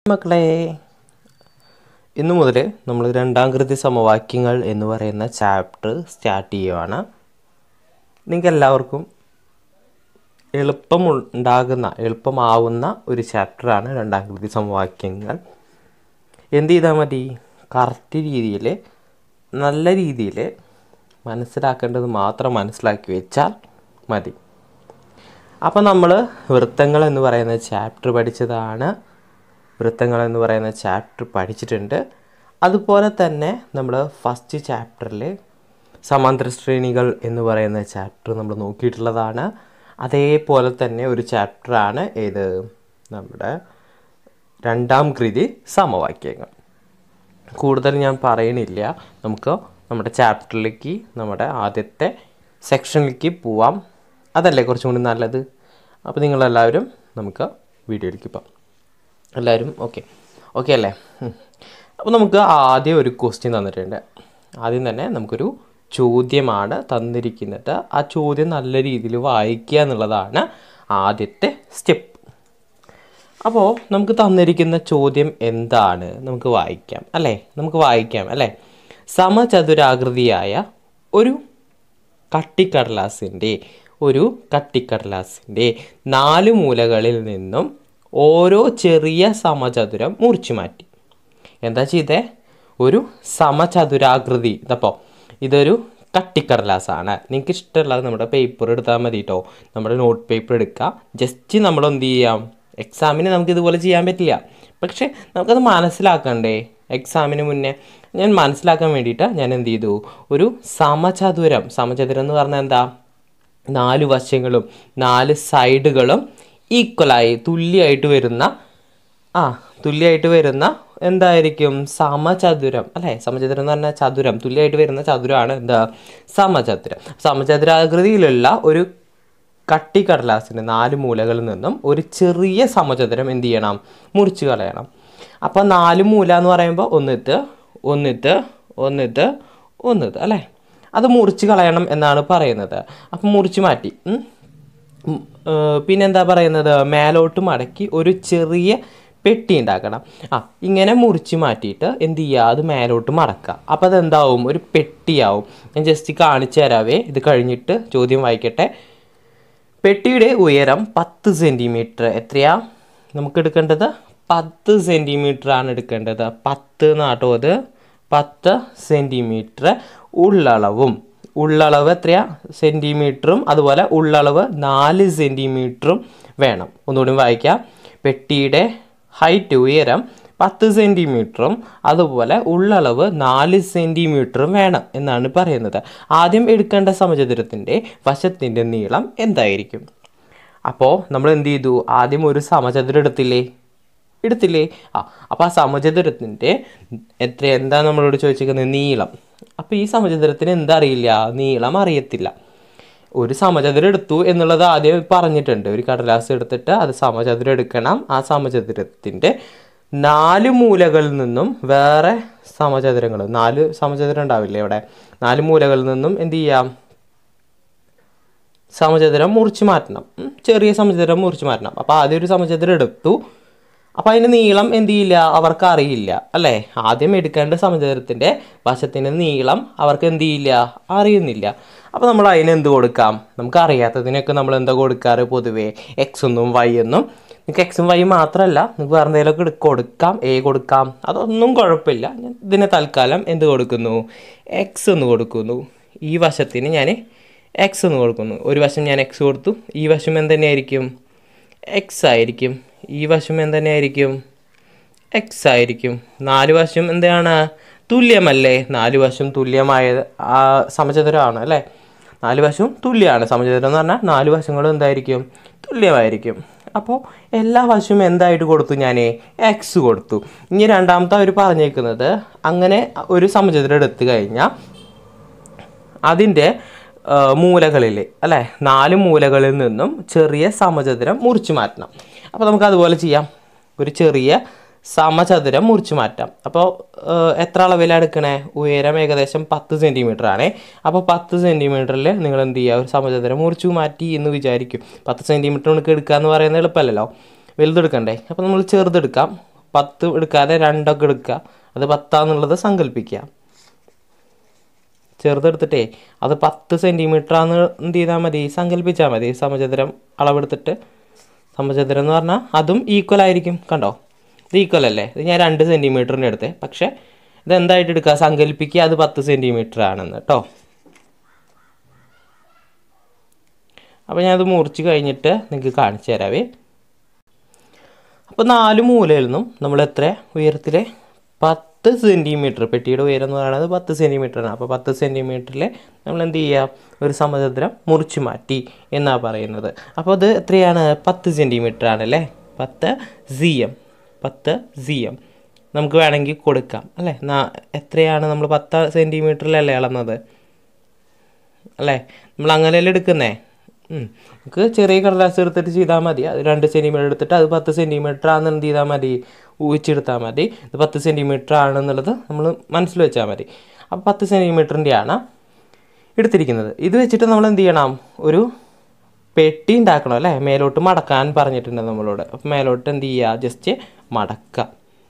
മക്കളെ, ഇന്നു മുതൽ നമ്മൾ രണ്ടാംകൃതി സമവാക്യങ്ങൾ എന്ന് പറയുന്ന ചാപ്റ്റർ സ്റ്റാർട്ട് ചെയ്യുവാണ്. നിങ്ങൾക്ക് എല്ലാവർക്കും എളുപ്പമാവുന്ന ഒരു ചാപ്റ്ററാണ് രണ്ടാംകൃതി സമവാക്യങ്ങൾ. എന്ത് ചെയ്താൽ മതി? കറക്റ്റ് രീതിയിൽ നല്ല രീതിയിൽ മനസ്സിലാക്കേണ്ടത് മാത്രം മനസ്സിലാക്കി വെച്ചാൽ മതി. അപ്പോൾ നമ്മൾ വൃത്തങ്ങൾ എന്ന് പറയുന്ന ചാപ്റ്റർ പഠിച്ചിട്ടുണ്ട്. അതുപോലെ തന്നെ നമ്മൾ ഫസ്റ്റ് ചാപ്റ്ററിൽ സമാന്തര ശ്രേണികൾ എന്ന് പറയുന്ന ചാപ്റ്റർ നമ്മൾ നോക്കിയിട്ടുള്ളതാണ്. അതേപോലെ തന്നെ ഒരു ചാപ്റ്ററാണ് ഏത്? നമ്മുടെ രണ്ടാം കൃതി സമവാക്യങ്ങൾ. കൂടുതൽ ഞാൻ പറയണില്ല, നമുക്ക് നമ്മുടെ ചാപ്റ്ററിലേക്ക്, നമ്മുടെ ആദ്യത്തെ സെക്ഷനിലേക്ക് പോവാം. അതല്ലേ കുറച്ചും കൂടി നല്ലത്. അപ്പോൾ നിങ്ങളെല്ലാവരും നമുക്ക് വീഡിയോയിലേക്ക് പോകാം. എല്ലാവരും ഓക്കെ അല്ലേ? അപ്പോൾ നമുക്ക് ആദ്യം ഒരു ക്വസ്റ്റ്യൻ തന്നിട്ടുണ്ട്. ആദ്യം തന്നെ നമുക്കൊരു ചോദ്യമാണ് തന്നിരിക്കുന്നത്. ആ ചോദ്യം നല്ല രീതിയിൽ വായിക്കുക എന്നുള്ളതാണ് ആദ്യത്തെ സ്റ്റെപ്പ്. അപ്പോൾ നമുക്ക് തന്നിരിക്കുന്ന ചോദ്യം എന്താണ്? നമുക്ക് വായിക്കാം അല്ലേ? സമചതുരാകൃതിയായ ഒരു കട്ടിക്കടലാസിൻ്റെ 4 മൂലകളിൽ നിന്നും ഓരോ ചെറിയ സമചതുരം മുറിച്ചു മാറ്റി. എന്താ ചെയ്തേ? ഒരു സമചതുരാകൃതി. അപ്പോൾ ഇതൊരു കട്ടിക്കടലാസാണ്. നിങ്ങൾക്ക് ഇഷ്ടമുള്ളത് നമ്മുടെ പേപ്പർ എടുത്താൽ മതി കേട്ടോ. നമ്മുടെ നോട്ട് പേപ്പർ എടുക്കുക. ജസ്റ്റ് നമ്മൾ എന്ത് ചെയ്യാം? എക്സാമിന് നമുക്കിതുപോലെ ചെയ്യാൻ പറ്റില്ല, പക്ഷേ നമുക്കത് മനസ്സിലാക്കണ്ടേ? എക്സാമിന് മുന്നേ ഞാൻ മനസ്സിലാക്കാൻ വേണ്ടിയിട്ട് ഞാൻ എന്ത് ചെയ്തു? ഒരു സമചതുരം എന്ന് പറഞ്ഞാൽ എന്താ? 4 വശങ്ങളും 4 സൈഡുകളും ഈക്വലായി തുല്യമായിട്ട് വരുന്ന എന്തായിരിക്കും? സമചതുരം അല്ലേ? സമചതുരം എന്ന് പറഞ്ഞാൽ ചതുരം, തുല്യമായിട്ട് വരുന്ന ചതുരമാണ് എന്താ? സമചതുരം. സമചതുരാകൃതിയിലുള്ള ഒരു കട്ടിക്കടലാസിൻ്റെ 4 മൂലകളിൽ നിന്നും ഒരു ചെറിയ സമചതുരം എന്ത് ചെയ്യണം? മുറിച്ച് കളയണം. അപ്പോൾ 4 മൂല എന്ന് പറയുമ്പോൾ ഒന്നിത്ത് അല്ലേ? അത് മുറിച്ച് കളയണം എന്നാണ് പറയുന്നത്. അപ്പം മുറിച്ച് മാറ്റി. പിന്നെന്താ പറയുന്നത്? മേലോട്ട് മടക്കി ഒരു ചെറിയ പെട്ടി ഉണ്ടാക്കണം. ഇങ്ങനെ മുറിച്ച് മാറ്റിയിട്ട് എന്ത് ചെയ്യുക? അത് മേലോട്ട് മടക്കുക. അപ്പോൾ അതെന്താവും? ഒരു പെട്ടിയാവും. ഞാൻ ജസ്റ്റ് കാണിച്ചു തരാവേ. ഇത് കഴിഞ്ഞിട്ട് ചോദ്യം വായിക്കട്ടെ. പെട്ടിയുടെ ഉയരം 10 സെൻറ്റിമീറ്റർ. എത്രയാ നമുക്ക് എടുക്കേണ്ടത്? 10 സെൻറ്റിമീറ്റർ ആണ് എടുക്കേണ്ടത്. 10 എന്നാട്ടോ അത്. 10 സെൻറ്റിമീറ്റർ. ഉള്ളളവ് എത്രയാ? സെൻറ്റിമീറ്ററും അതുപോലെ ഉള്ളളവ് 4 സെൻറ്റിമീറ്ററും വേണം. ഒന്നുകൂടി വായിക്കാം. പെട്ടിയുടെ ഹൈറ്റ്, ഉയരം 10 സെൻറ്റിമീറ്ററും അതുപോലെ ഉള്ളളവ് 4 സെൻറ്റിമീറ്ററും വേണം എന്നാണ് പറയുന്നത്. ആദ്യം എടുക്കേണ്ട സമചതുരത്തിൻ്റെ വശത്തിൻ്റെ നീളം എന്തായിരിക്കും? അപ്പോൾ നമ്മൾ എന്ത് ചെയ്തു? ആദ്യം ഒരു സമചതുരം എടുത്തില്ലേ? അപ്പോൾ ആ സമചതുരത്തിൻ്റെ എന്താ നമ്മളോട് ചോദിച്ചിരിക്കുന്നത്? നീളം. അപ്പോൾ ഈ സമചതുരത്തിന് എന്താ അറിയില്ല? നീളം അറിയത്തില്ല. ഒരു സമചതുരം എടുത്തു എന്നുള്ളത് ആദ്യം പറഞ്ഞിട്ടുണ്ട്. ഒരു കടലാസ് എടുത്തിട്ട് അത് സമചതുരം എടുക്കണം. ആ സമചതുരത്തിൻ്റെ 4 മൂലകളിൽ നിന്നും വേറെ സമചതുരങ്ങൾ, 4 സമചതുരം ഉണ്ടാവില്ലേ ഇവിടെ? 4 മൂലകളിൽ നിന്നും എന്ത് ചെയ്യാം? സമചതുരം മുറിച്ച് മാറ്റണം. ചെറിയ സമചതുരം മുറിച്ച് മാറ്റണം. അപ്പോൾ ആദ്യം ഒരു സമചതുരം എടുത്തു. അപ്പോൾ അതിന് നീളം എന്ത് ചെയ്യില്ല? അവർക്ക് അറിയില്ല അല്ലേ? ആദ്യം എടുക്കേണ്ട സമചതുരത്തിൻ്റെ വശത്തിൻ്റെ നീളം അവർക്ക് എന്ത് ചെയ്യില്ല? അറിയുന്നില്ല. അപ്പോൾ നമ്മൾ അതിനെന്ത് കൊടുക്കാം? നമുക്ക് അറിയാത്തതിനൊക്കെ നമ്മൾ എന്താ കൊടുക്കാറ്? പൊതുവേ എക്സ് എന്നും വൈ എന്നും. നിങ്ങൾക്ക് എക്സും വൈ മാത്രമല്ല, നിങ്ങൾക്ക് വേറെ എന്തെങ്കിലുമൊക്കെ കൊടുക്കാം. കൊടുക്കാം, അതൊന്നും കുഴപ്പമില്ല. ഞാൻ ഇതിനെ തൽക്കാലം എന്ത് കൊടുക്കുന്നു? എക്സ് എന്ന് കൊടുക്കുന്നു. ഈ വശത്തിന് ഞാൻ എക്സ് എന്ന് കൊടുക്കുന്നു. ഒരു വശം ഞാൻ എക്സ് കൊടുത്തു. ഈ വശം എന്തുതന്നെയായിരിക്കും? എക്സ് ആയിരിക്കും. ഈ വശം എന്തുതന്നെയായിരിക്കും? എക്സ് ആയിരിക്കും. 4 വശം എന്താണ്? തുല്യമല്ലേ? 4 വശം തുല്യമായ സമചതുരമാണ് അല്ലേ? 4 വശവും തുല്യമാണ്. സമചതുരം എന്ന് പറഞ്ഞാൽ 4 വശങ്ങളും എന്തായിരിക്കും? തുല്യമായിരിക്കും. അപ്പോൾ എല്ലാ വശവും എന്തായിട്ട് കൊടുത്തു? ഞാൻ എക്സ് കൊടുത്തു. ഇനി രണ്ടാമത്തെ അവർ പറഞ്ഞേക്കുന്നത്, അങ്ങനെ ഒരു സമചതുരം എടുത്തു കഴിഞ്ഞാൽ അതിൻ്റെ മൂലകളിൽ അല്ലേ? 4 മൂലകളിൽ നിന്നും ചെറിയ സമചതുരം മുറിച്ച് മാറ്റണം. അപ്പോൾ നമുക്ക് അതുപോലെ ചെയ്യാം. ഒരു ചെറിയ സമചതുരം മുറിച്ച് മാറ്റാം. അപ്പോൾ എത്ര അളവിലാണ് എടുക്കണേ? ഉയരം ഏകദേശം 10 സെൻറ്റിമീറ്റർ ആണ്. അപ്പോൾ 10 സെൻറ്റിമീറ്ററിൽ നിങ്ങൾ എന്ത് ചെയ്യുക? ഒരു സമചതുരം മുറിച്ച് മാറ്റി എന്ന് വിചാരിക്കും. 10 സെൻറ്റിമീറ്റർ നമുക്ക് എടുക്കുക എന്ന് പറയുന്നത് എളുപ്പമല്ലല്ലോ, വലുതെടുക്കണ്ടേ? അപ്പോൾ നമ്മൾ ചെറുതെടുക്കാം. 10 എടുക്കാതെ 2 ഒക്കെ എടുക്കുക. അത് 10 എന്നുള്ളത് സങ്കല്പിക്കുക. ചെറുതെടുത്തിട്ടേ അത് 10 സെൻറ്റിമീറ്റർ ആണെന്ന് എന്ത് ചെയ്താൽ മതി, സങ്കല്പിച്ചാൽ മതി. സമചതുരം അളവെടുത്തിട്ട്, സമചതുരം എന്ന് പറഞ്ഞാൽ അതും ഈക്വൽ ആയിരിക്കും. കണ്ടോ, ഇത് ഈക്വൽ അല്ലേ? ഇത് ഞാൻ 2 സെൻറ്റിമീറ്ററിൻ്റെ എടുത്തേ, പക്ഷേ ഇതെന്തായിട്ട് എടുക്കുക, സങ്കല്പിക്കുക അത് 10 സെൻറ്റിമീറ്റർ ആണെന്ന് കേട്ടോ. അപ്പോൾ ഞാനത് മുറിച്ച് കഴിഞ്ഞിട്ട് നിങ്ങൾക്ക് കാണിച്ചു തരാവേ. അപ്പോൾ 4 മൂലയിൽ നിന്നും നമ്മൾ എത്ര ഉയരത്തിൽ, 10 സെൻറ്റിമീറ്റർ, പെട്ടിയുടെ ഉയരം എന്ന് പറയുന്നത് 10 സെൻറ്റിമീറ്ററാണ്. അപ്പോൾ 10 സെൻറ്റിമീറ്ററിൽ നമ്മൾ എന്ത് ചെയ്യുക, ഒരു സമചതുരം മുറിച്ച് മാറ്റി എന്നാണ് പറയുന്നത്. അപ്പോൾ അത് എത്രയാണ്, 10 സെൻറ്റിമീറ്റർ ആണല്ലേ. 10 cm, 10 cm നമുക്ക് വേണമെങ്കിൽ കൊടുക്കാം അല്ലേ. എത്രയാണ് നമ്മൾ 10 സെൻറ്റിമീറ്ററിലല്ലേ അളന്നത് അല്ലേ, നമ്മൾ അങ്ങനെയല്ലേ എടുക്കുന്നേ. നമുക്ക് ചെറിയ കടലാസ് എടുത്തിട്ട് ചെയ്താൽ മതി. അത് 2 സെൻറ്റിമീറ്റർ എടുത്തിട്ട് അത് 10 സെൻറ്റിമീറ്റർ ആണെന്ന് എന്ത് ചെയ്താൽ മതി, ഊഹിച്ചെടുത്താൽ മതി. ഇത് 10 സെൻറ്റിമീറ്റർ ആണെന്നുള്ളത് നമ്മൾ മനസ്സിൽ വെച്ചാൽ മതി. അപ്പോൾ 10 സെൻറ്റിമീറ്ററിൻ്റെ ആണ് എടുത്തിരിക്കുന്നത്. ഇത് വെച്ചിട്ട് നമ്മൾ എന്ത് ചെയ്യണം, ഒരു പെട്ടി ഉണ്ടാക്കണം അല്ലേ. മേലോട്ട് മടക്കാൻ പറഞ്ഞിട്ടുണ്ട് നമ്മളോട്. അപ്പോൾ മേലോട്ട് എന്ത് ചെയ്യുക, ജസ്റ്റ് മടക്കുക,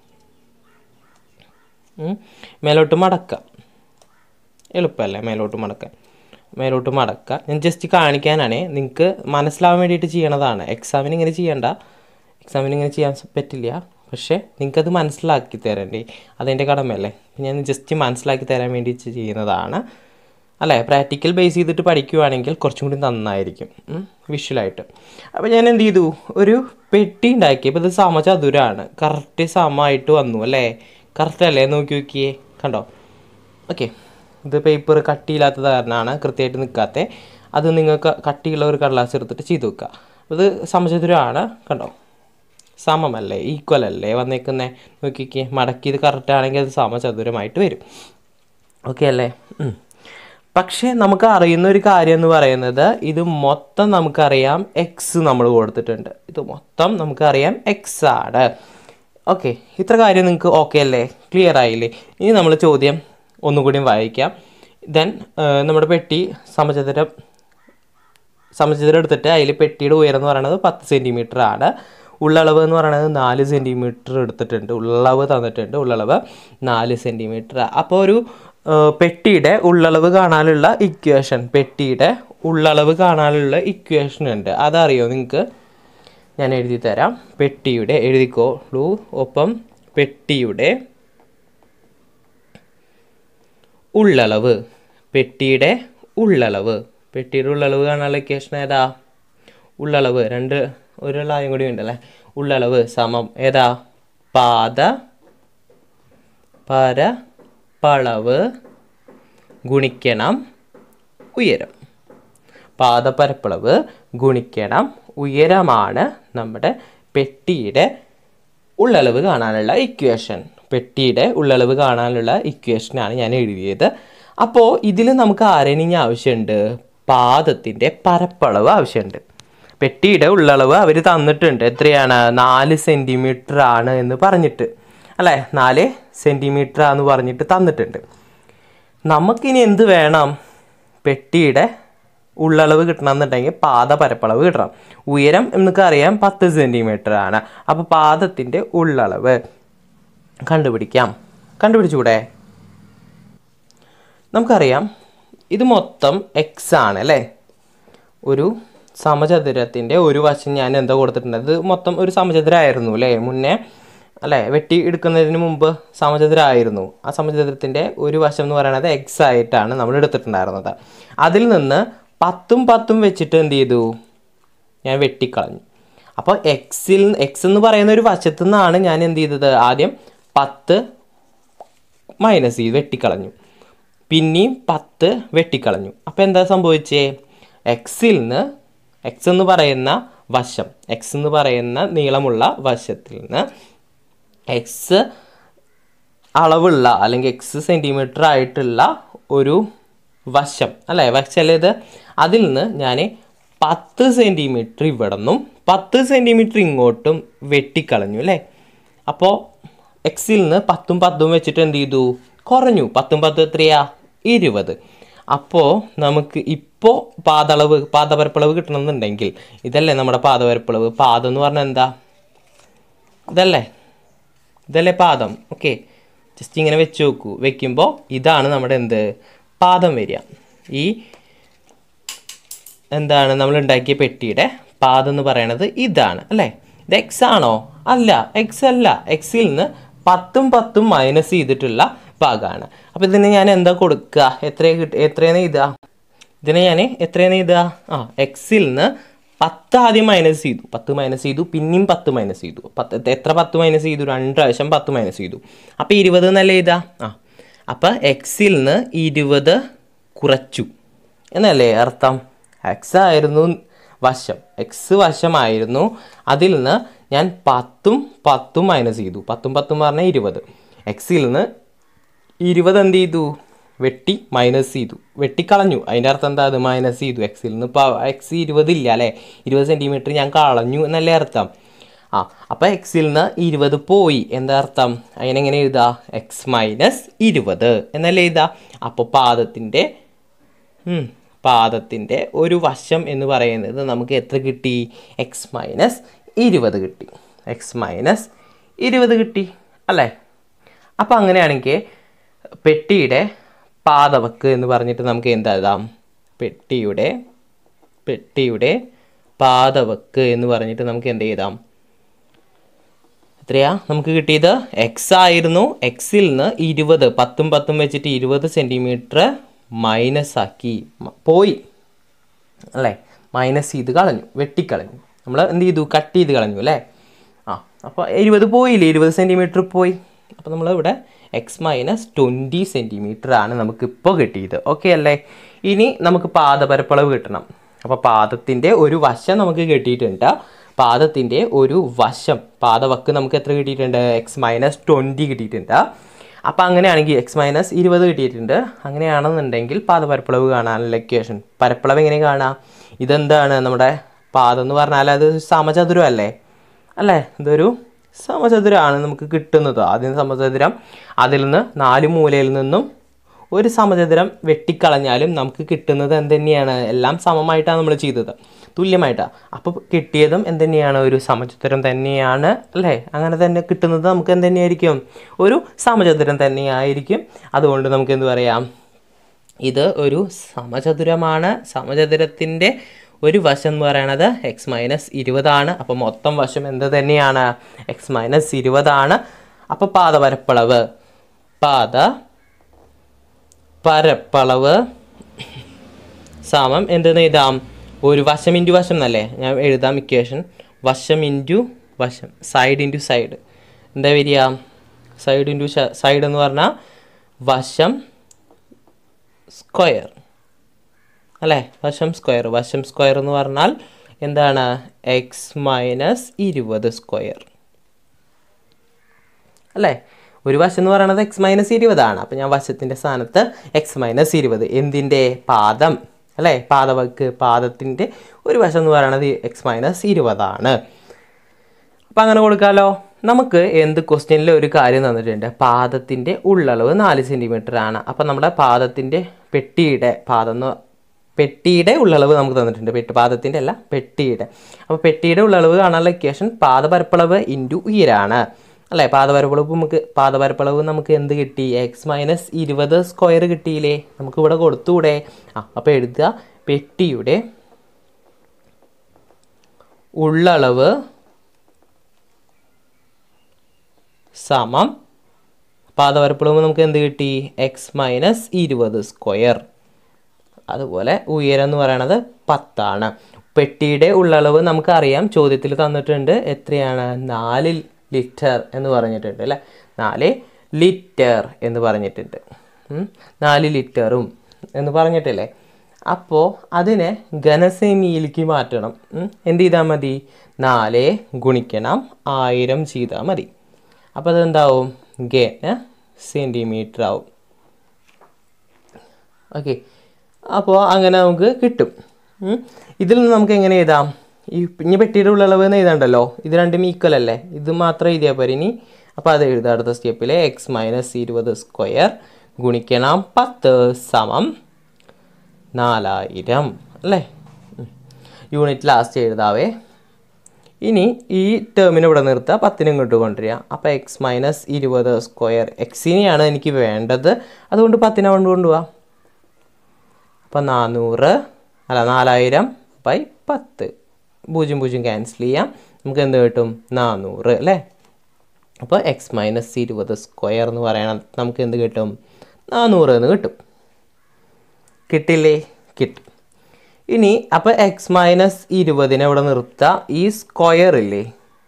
മേലോട്ട് മടക്കുക. എളുപ്പമല്ലേ മേലോട്ട് മടക്കാൻ. മേലോട്ട് മടക്കുക. ഞാൻ ജസ്റ്റ് കാണിക്കാനാണേ, നിങ്ങൾക്ക് മനസ്സിലാവാൻ വേണ്ടിയിട്ട് ചെയ്യണതാണ്. എക്സാമിന് ഇങ്ങനെ ചെയ്യണ്ട, എക്സാമിന് ഇങ്ങനെ ചെയ്യാൻ പറ്റില്ല. പക്ഷേ നിങ്ങൾക്കത് മനസ്സിലാക്കി തരണ്ടേ, അതെൻ്റെ കടമയല്ലേ. ഞാൻ ജസ്റ്റ് മനസ്സിലാക്കി തരാൻ വേണ്ടി ചെയ്യുന്നതാണ് അല്ലേ. പ്രാക്ടിക്കൽ ബേസ് ചെയ്തിട്ട് പഠിക്കുകയാണെങ്കിൽ കുറച്ചും കൂടി നന്നായിരിക്കും വിഷ്വലായിട്ട്. അപ്പോൾ ഞാൻ എന്ത് ചെയ്തു, ഒരു പെട്ടി ഉണ്ടാക്കി. ഇപ്പോൾ ഇത് സമചതുരമാണ്, കറക്റ്റ് സമമായിട്ട് വന്നു അല്ലേ. കറക്റ്റ് അല്ലേ, നോക്കി നോക്കിയേ, കണ്ടോ. ഓക്കെ, ഇത് പേപ്പർ കട്ടിയില്ലാത്തത് കാരണമാണ് കൃത്യമായിട്ട് നിൽക്കാത്തത്. അത് നിങ്ങൾക്ക് കട്ടിയുള്ള ഒരു കടലാസ് എടുത്തിട്ട് ചെയ്ത് വെക്കുക. ഇത് സമചതുരമാണ്, കണ്ടോ, സമമല്ലേ, ഈക്വൽ അല്ലേ വന്നേക്കുന്നത്. നോക്കിക്കേ, മടക്കിയത് കറക്റ്റ് ആണെങ്കിൽ അത് സമചതുരമായിട്ട് വരും. ഓക്കെ അല്ലേ. പക്ഷേ നമുക്ക് അറിയുന്ന ഒരു കാര്യം എന്ന് പറയുന്നത്, ഇത് മൊത്തം നമുക്കറിയാം എക്സ് നമ്മൾ കൊടുത്തിട്ടുണ്ട്. ഇത് മൊത്തം നമുക്കറിയാം എക്സ് ആണ്. ഓക്കെ, ഇത്ര കാര്യം നിങ്ങൾക്ക് ഓക്കെ അല്ലേ, ക്ലിയർ ആയില്ലേ? ഇനി നമ്മൾ ചോദ്യം ഒന്നുകൂടിയും വായിക്കാം. ദെൻ നമ്മുടെ പെട്ടി സമചതുരം എടുത്തിട്ട് അതിൽ പെട്ടിയുടെ ഉയരം എന്ന് പറയുന്നത് 10 സെൻറ്റിമീറ്റർ ആണ്. ഉള്ളളവ് എന്ന് പറയുന്നത് 4 സെൻറ്റിമീറ്റർ എടുത്തിട്ടുണ്ട്. ഉള്ളളവ് തന്നിട്ടുണ്ട്, ഉള്ളളവ് 4 സെൻറ്റിമീറ്റർ. അപ്പോൾ ഒരു പെട്ടിയുടെ ഉള്ളളവ് കാണാനുള്ള ഇക്വേഷൻ, പെട്ടിയുടെ ഉള്ളളവ് കാണാനുള്ള ഇക്വേഷൻ ഉണ്ട്. അതറിയോ നിങ്ങൾക്ക്? ഞാൻ എഴുതി തരാം. പെട്ടിയുടെ എഴുതിക്കോളൂ, ഒപ്പം പെട്ടിയുടെ ഉള്ളളവ്, പെട്ടിയുടെ ഉള്ളളവ്, പെട്ടിയുടെ ഉള്ളളവ് കാണാനുള്ള ഇക്വേഷൻ ഏതാ? ഉള്ളളവ് ഒരു ലായം കൂടി ഉണ്ടല്ലേ. ഉള്ളളവ് സമം ഏതാ? പരപ്പളവ് ഗുണിക്കണം ഉയരം. പാദപരപ്പളവ് ഗുണിക്കണം ഉയരമാണ് നമ്മുടെ പെട്ടിയുടെ ഉള്ളളവ് കാണാനുള്ള ഇക്വേഷൻ. പെട്ടിയുടെ ഉള്ളളവ് കാണാനുള്ള ഇക്വേഷനാണ് ഞാൻ എഴുതിയത്. അപ്പോൾ ഇതിൽ നമുക്ക് ആരെയും ആവശ്യമുണ്ട്? പാദത്തിൻ്റെ പരപ്പളവ് ആവശ്യമുണ്ട്. പെട്ടിയുടെ ഉള്ളളവ് അവർ തന്നിട്ടുണ്ട്. എത്രയാണ്? 4 സെൻറ്റിമീറ്റർ ആണ് എന്ന് പറഞ്ഞിട്ട് അല്ലേ, 4 സെൻറ്റിമീറ്റർ ആണെന്ന് പറഞ്ഞിട്ട് തന്നിട്ടുണ്ട്. നമുക്കിനി എന്ത് വേണം? പെട്ടിയുടെ ഉള്ളളവ് കിട്ടണമെന്നുണ്ടെങ്കിൽ പാദപരപ്പളവ് കിട്ടണം. ഉയരം എന്നൊക്കെ അറിയാം 10 സെൻറ്റിമീറ്റർ ആണ്. അപ്പോൾ പാദത്തിൻ്റെ ഉള്ളളവ് കണ്ടുപിടിച്ചൂടെ? നമുക്കറിയാം ഇത് മൊത്തം എക്സ് ആണ് അല്ലേ. ഒരു സമചതുരത്തിൻ്റെ ഒരു വശം ഞാൻ എന്താ കൊടുത്തിട്ടുണ്ട്, ഇത് മൊത്തം ഒരു സമചതുരമായിരുന്നു അല്ലേ മുന്നേ അല്ലേ. വെട്ടി എടുക്കുന്നതിന് മുമ്പ് സമചതുരമായിരുന്നു. ആ സമചതുരത്തിൻ്റെ ഒരു വശം എന്ന് പറയുന്നത് എക്സ് ആയിട്ടാണ് നമ്മൾ എടുത്തിട്ടുണ്ടായിരുന്നത്. അതിൽ നിന്ന് 10ഉം 10ഉം വെച്ചിട്ട് എന്ത് ചെയ്തു? ഞാൻ വെട്ടിക്കളഞ്ഞു. അപ്പോൾ എക്സ് എന്ന് പറയുന്ന ഒരു വശത്തു നിന്നാണ് ഞാൻ എന്ത് ചെയ്തത്? ആദ്യം 10 മൈനസ് ചെയ്ത് വെട്ടിക്കളഞ്ഞു, പിന്നെയും 10 വെട്ടിക്കളഞ്ഞു. അപ്പോൾ എന്താ സംഭവിച്ചേ? എക്സിൽ നിന്ന് എക്സ് എന്ന് പറയുന്ന വശം, എക്സ് എന്ന് പറയുന്ന നീളമുള്ള വശത്തിൽ നിന്ന് എക്സ് അളവുള്ള അല്ലെങ്കിൽ എക്സ് സെൻറ്റിമീറ്റർ ആയിട്ടുള്ള ഒരു വശം അല്ലേ, വശമല്ലേ ഇത്, അതിൽ നിന്ന് ഞാൻ 10 സെൻറ്റിമീറ്റർ ഇവിടെ നിന്നും 10 സെൻറ്റിമീറ്റർ ഇങ്ങോട്ടും വെട്ടിക്കളഞ്ഞു അല്ലേ. അപ്പോൾ എക്സിൽ നിന്ന് 10ഉം 10ഉം വെച്ചിട്ട് എന്ത് ചെയ്തു? കുറഞ്ഞു. 10ഉം 10ഉം എത്രയാ? 20. അപ്പോൾ നമുക്ക് ഇപ്പോൾ പാദപരപ്പളവ് കിട്ടണമെന്നുണ്ടെങ്കിൽ ഇതല്ലേ നമ്മുടെ പാദപരപ്പളവ്. പാദം എന്ന് പറഞ്ഞാൽ എന്താ? ഇതല്ലേ, ഇതല്ലേ പാദം. ഓക്കെ, ജസ്റ്റ് ഇങ്ങനെ വെച്ച് നോക്കൂ. വെക്കുമ്പോൾ ഇതാണ് നമ്മുടെ എന്ത് പാദം വരിക. ഈ എന്താണ് നമ്മൾ ഉണ്ടാക്കിയ പെട്ടിയുടെ പാദം എന്ന് പറയണത് ഇതാണ് അല്ലേ. ഇത് എക്സ് ആണോ? അല്ല, എക്സ് അല്ല. എക്സിൽ നിന്ന് 10 10 മൈനസ് ചെയ്തിട്ടുള്ള ഭാഗമാണ്. അപ്പോൾ ഇതിന് ഞാൻ എന്താ കൊടുക്കുക? എത്രയാണ് ഇതാ? ഇതിനെ ഞാൻ എത്രയാണ് ഇതാ? എക്സിൽ നിന്ന് 10 ആദ്യം മൈനസ് ചെയ്തു. 10 മൈനസ് ചെയ്തു, പിന്നെയും 10 മൈനസ് ചെയ്തു. എത്ര 10 മൈനസ് ചെയ്തു? 2 പ്രാവശ്യം 10 മൈനസ് ചെയ്തു. അപ്പോൾ 20 എന്നല്ലേ ഇതാ? അപ്പോൾ എക്സിൽ നിന്ന് 20 കുറച്ചു എന്നല്ലേ അർത്ഥം. എക്സ് ആയിരുന്നു വശം, എക്സ് വശമായിരുന്നു. അതിൽ നിന്ന് ഞാൻ 10 10 മൈനസ് ചെയ്തു. 10 10 പറഞ്ഞാൽ 20. എക്സിൽ നിന്ന് 20 എന്ത് ചെയ്തു? വെട്ടി മൈനസ് ചെയ്തു, വെട്ടിക്കളഞ്ഞു. അതിൻ്റെ അർത്ഥം എന്താ? അത് മൈനസ് ചെയ്തു എക്സിൽ നിന്ന്. ഇപ്പോൾ എക്സ് 20 ഇല്ല അല്ലേ, 20 സെൻറ്റിമീറ്റർ ഞാൻ കളഞ്ഞു എന്നല്ലേ അർത്ഥം. അപ്പോൾ എക്സിൽ നിന്ന് 20 പോയി. എന്താ അർത്ഥം? അതിനെങ്ങനെ എഴുതാ? എക്സ് മൈനസ് 20 എന്നല്ലേ എഴുതാ. അപ്പോൾ പാദത്തിൻ്റെ ഒരു വശം എന്ന് പറയുന്നത് നമുക്ക് എത്ര കിട്ടി? എക്സ് മൈനസ് 20 കിട്ടി. എക്സ് മൈനസ് 20 കിട്ടി അല്ലേ. അപ്പോൾ അങ്ങനെയാണെങ്കിൽ പെട്ടിയുടെ പാദവക്ക് എന്ന് പറഞ്ഞിട്ട് നമുക്ക് എന്താ എഴുതാം? പെട്ടിയുടെ പാദവക്ക് എന്ന് പറഞ്ഞിട്ട് നമുക്ക് എന്ത് എഴുതാം? എത്രയാ നമുക്ക് കിട്ടിയത്? എക്സ് ആയിരുന്നു. എക്സിൽ നിന്ന് 20 10 10 വെച്ചിട്ട് 20 സെൻറ്റിമീറ്റർ മൈനസ് ആക്കി പോയി അല്ലേ. മൈനസ് ചെയ്ത് കളഞ്ഞു, വെട്ടിക്കളഞ്ഞു. നമ്മൾ എന്ത് ചെയ്തു? കട്ട് ചെയ്ത് കളഞ്ഞു അല്ലേ. അപ്പോൾ 20 പോയില്ലേ, 20 സെൻറ്റിമീറ്റർ പോയി. അപ്പോൾ നമ്മളിവിടെ എക്സ് മൈനസ് 20 സെൻറ്റിമീറ്റർ ആണ് നമുക്കിപ്പോൾ കിട്ടിയത്. ഓക്കെ അല്ലേ. ഇനി നമുക്ക് പാദപരപ്പളവ് കിട്ടണം. അപ്പോൾ പാദത്തിൻ്റെ ഒരു വശം നമുക്ക് കിട്ടിയിട്ടുണ്ട്. പാദത്തിൻ്റെ ഒരു വശം, പാദവക്ക് നമുക്ക് എത്ര കിട്ടിയിട്ടുണ്ട്? എക്സ് മൈനസ് 20 കിട്ടിയിട്ടുണ്ട്. അപ്പോൾ അങ്ങനെയാണെങ്കിൽ എക്സ് മൈനസ് 20 കിട്ടിയിട്ടുണ്ട്. അങ്ങനെയാണെന്നുണ്ടെങ്കിൽ പാദപരപ്പളവ് കാണാനുള്ള ഇക്വേഷൻ, പരപ്പളവ് എങ്ങനെ കാണാം? ഇതെന്താണ്? നമ്മുടെ പാദം എന്ന് പറഞ്ഞാൽ അത് സമചതുരം അല്ലേ. ഇതൊരു സമചതുരമാണ് നമുക്ക് കിട്ടുന്നത്. ആദ്യം സമചതുരം, അതിൽ നിന്ന് 4 മൂലയിൽ നിന്നും ഒരു സമചതുരം വെട്ടിക്കളഞ്ഞാലും നമുക്ക് കിട്ടുന്നത് എന്തുതന്നെയാണ്? എല്ലാം സമമായിട്ടാണ് നമ്മൾ ചെയ്തത്, തുല്യമായിട്ടാണ്. അപ്പോൾ കിട്ടിയതും എന്തുതന്നെയാണ്? ഒരു സമചതുരം തന്നെയാണ് അല്ലേ. അങ്ങനെ തന്നെ കിട്ടുന്നത് നമുക്ക് എന്തുതന്നെയായിരിക്കും? ഒരു സമചതുരം തന്നെയായിരിക്കും. അതുകൊണ്ട് നമുക്ക് എന്ത് പറയാം? ഇത് ഒരു സമചതുരമാണ്. സമചതുരത്തിൻ്റെ ഒരു വശം എന്ന് പറയുന്നത് എക്സ് മൈനസ് 20 ആണ്. അപ്പോൾ മൊത്തം വശം എന്ത് തന്നെയാണ്? എക്സ് മൈനസ് 20 ആണ്. അപ്പോൾ പാദപരപ്പളവ് സമം എന്തെന്ന് എഴുതാം? ഒരു വശം ഇൻറ്റു വശം എന്നല്ലേ ഞാൻ എഴുതാം ഇക്വേഷൻ. വശം ഇൻറ്റു വശം, സൈഡ് ഇൻറ്റു സൈഡ്. എന്താ വരിക? സൈഡ് ഇൻറ്റു സൈഡ് എന്ന് പറഞ്ഞാൽ വശം സ്ക്വയർ അല്ലേ. വശം സ്ക്വയർ എന്ന് പറഞ്ഞാൽ എന്താണ്? എക്സ് മൈനസ് 20 സ്ക്വയർ അല്ലേ. ഒരു വശം എന്ന് പറയുന്നത് എക്സ് മൈനസ് 20 ആണ്. അപ്പോൾ ഞാൻ വശത്തിൻ്റെ സ്ഥാനത്ത് എക്സ് മൈനസ് 20. എന്തിൻ്റെ? പാദം അല്ലേ. പാദത്തിൻ്റെ ഒരു വശം എന്ന് പറയുന്നത് എക്സ് മൈനസ് 20 ആണ്. അപ്പം അങ്ങനെ കൊടുക്കാമല്ലോ. നമുക്ക് എന്ത് ക്വസ്റ്റ്യനിൽ ഒരു കാര്യം തന്നിട്ടുണ്ട്? പാദത്തിൻ്റെ ഉള്ളളവ് 4 സെൻറ്റിമീറ്റർ ആണ്. അപ്പം നമ്മുടെ പാദത്തിൻ്റെ പെട്ടിയുടെ ഉള്ളളവ് നമുക്ക് തന്നിട്ടുണ്ട്. പാദത്തിൻ്റെ അല്ല, പെട്ടിയുടെ. അപ്പോൾ പെട്ടിയുടെ ഉള്ളളവ് കാണാനുള്ള ഇക്വേഷൻ പാദപരപ്പളവ് ഇൻറ്റു ഉയരാണ് അല്ലേ. പാദപരപ്പളവ് നമുക്ക് എന്ത് കിട്ടി? എക്സ് മൈനസ് 20 സ്ക്വയർ കിട്ടിയില്ലേ. നമുക്കിവിടെ കൊടുത്തുകൂടെ? അപ്പോൾ എഴുതുക, പെട്ടിയുടെ ഉള്ളളവ് സമം പാദപരപ്പളവ് നമുക്ക് എന്ത് കിട്ടി? X minus 20 square. അതുപോലെ ഉയരം എന്ന് പറയുന്നത് 10 ആണ്. പെട്ടിയുടെ ഉള്ളളവ് നമുക്കറിയാം, ചോദ്യത്തിൽ തന്നിട്ടുണ്ട്. എത്രയാണ്? 4 ലിറ്റർ എന്ന് പറഞ്ഞിട്ടുണ്ട് അല്ലേ. 4 ലിറ്റർ എന്ന് പറഞ്ഞിട്ടുണ്ട്. 4 ലിറ്ററും എന്ന് പറഞ്ഞിട്ടില്ലേ. അപ്പോൾ അതിനെ ഘനസേമിയിലേക്ക് മാറ്റണം. എന്ത് ചെയ്താൽ മതി? 4 ഗുണിക്കണം 1000 ചെയ്താൽ മതി. അപ്പോൾ അതെന്താവും? സെൻറ്റിമീറ്റർ ആവും. ഓക്കെ, അപ്പോൾ അങ്ങനെ നമുക്ക് കിട്ടും. ഇതിൽ നിന്ന് നമുക്ക് എങ്ങനെ എഴുതാം? ഇനി പെട്ടിയുടെ ഉള്ളളവ് എന്ന് എഴുതണ്ടല്ലോ, ഇത് രണ്ടും ഈക്വൽ അല്ലേ. ഇത് മാത്രം എഴുതിയാൽ പോരെ ഇനി. അപ്പോൾ അത് എഴുതാം അടുത്ത സ്റ്റെപ്പിൽ. എക്സ് മൈനസ് 20 സ്ക്വയർ ഗുണിക്കണം 10 സമം 4000 അല്ലേ. യൂണിറ്റ് ലാസ്റ്റ് എഴുതാവേ. ഇനി ഈ ടേമിനെ ഇവിടെ നിർത്തുക, 10 ഇങ്ങോട്ട് കൊണ്ടുവരിക. അപ്പോൾ x മൈനസ് 20 സ്ക്വയർ, എക്സിനെയാണ് എനിക്ക് വേണ്ടത്, അതുകൊണ്ട് 10 കൊണ്ട് കൊണ്ടുപോവാം. അപ്പോൾ 4000/10, 0 ക്യാൻസൽ ചെയ്യാം, നമുക്ക് എന്ത് കിട്ടും? 400 അല്ലേ. അപ്പോൾ x മൈനസ് 20 സ്ക്വയർ എന്ന് പറയണം, നമുക്ക് എന്ത് കിട്ടും? 400 എന്ന് കിട്ടും. കിട്ടില്ലേ? കിട്ടും. ഇനി അപ്പോൾ x മൈനസ് 20 ഇവിടെ നിർത്തുക. ഈ സ്ക്വയർ ഇല്ലേ,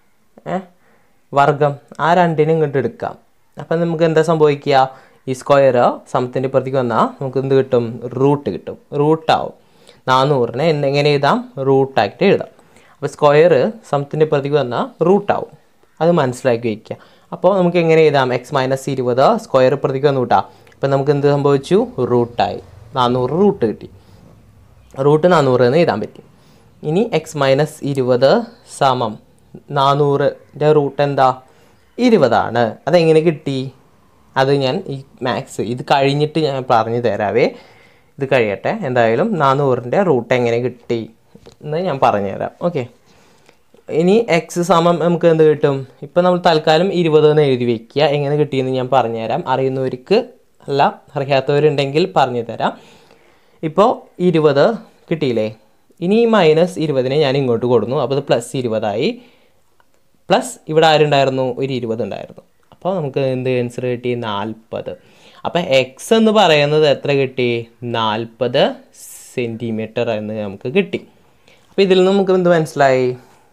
വർഗം, ആ രണ്ടിനും ഇങ്ങോട്ട് എടുക്കാം. അപ്പം നമുക്ക് എന്താ സംഭവിക്കുക? ഈ സ്ക്വയർ സമത്തിൻ്റെ ഇപ്പുറത്തേക്ക് വന്നാൽ നമുക്ക് എന്ത് കിട്ടും? റൂട്ട് കിട്ടും, റൂട്ടാവും. 400നെ എങ്ങനെ എഴുതാം? റൂട്ടാക്കിയിട്ട് എഴുതാം. അപ്പോൾ സ്ക്വയർ സമത്തിൻ്റെ ഇപ്പുറത്തേക്ക് വന്നാൽ റൂട്ടാവും, അത് മനസ്സിലാക്കി വയ്ക്കുക. അപ്പോൾ നമുക്ക് എങ്ങനെ എഴുതാം? x മൈനസ് 20 സ്ക്വയർ ഇപ്പുറത്തേക്ക് വന്നു കൂട്ടാം. അപ്പം നമുക്ക് എന്ത് സംഭവിച്ചു? റൂട്ടായി, 400 റൂട്ട് കിട്ടി. റൂട്ട് 400 എന്ന് എഴുതാൻ പറ്റും. ഇനി x മൈനസ് 20 സമം 400ൻ്റെ റൂട്ട് എന്താ? 20 ആണ്. അതെങ്ങനെ കിട്ടി? അത് ഞാൻ ഈ മാത്സ് ഇത് കഴിഞ്ഞിട്ട് ഞാൻ പറഞ്ഞു തരാവേ. ഇത് കഴിയട്ടെ. എന്തായാലും 400ൻ്റെ റൂട്ട് എങ്ങനെ കിട്ടി എന്ന് ഞാൻ പറഞ്ഞുതരാം. ഓക്കെ. ഇനി എക്സ് സമം നമുക്ക് എന്ത് കിട്ടും? ഇപ്പം നമ്മൾ തൽക്കാലം 20 എന്ന് എഴുതി വയ്ക്കുക. എങ്ങനെ കിട്ടിയെന്ന് ഞാൻ പറഞ്ഞുതരാം. അറിയുന്നവർക്ക് അല്ല, അറിയാത്തവരുണ്ടെങ്കിൽ പറഞ്ഞു തരാം. ഇപ്പോൾ 20 കിട്ടിയില്ലേ? ഇനി മൈനസ് 20നെ ഞാൻ ഇങ്ങോട്ട് കൊടുന്നു. അപ്പോൾ അത് പ്ലസ് 20 പ്ലസ് ഇവിടെ ആരുണ്ടായിരുന്നു? ഒരു 20 ഉണ്ടായിരുന്നു. അപ്പോൾ നമുക്ക് എന്ത് ആൻസർ കിട്ടി? 40. അപ്പോൾ എക്സ് എന്ന് പറയുന്നത് എത്ര കിട്ടി? 40 സെൻറ്റിമീറ്റർ എന്ന് നമുക്ക് കിട്ടി. അപ്പോൾ ഇതിൽ നിന്ന് നമുക്ക് എന്ത് മനസ്സിലായി?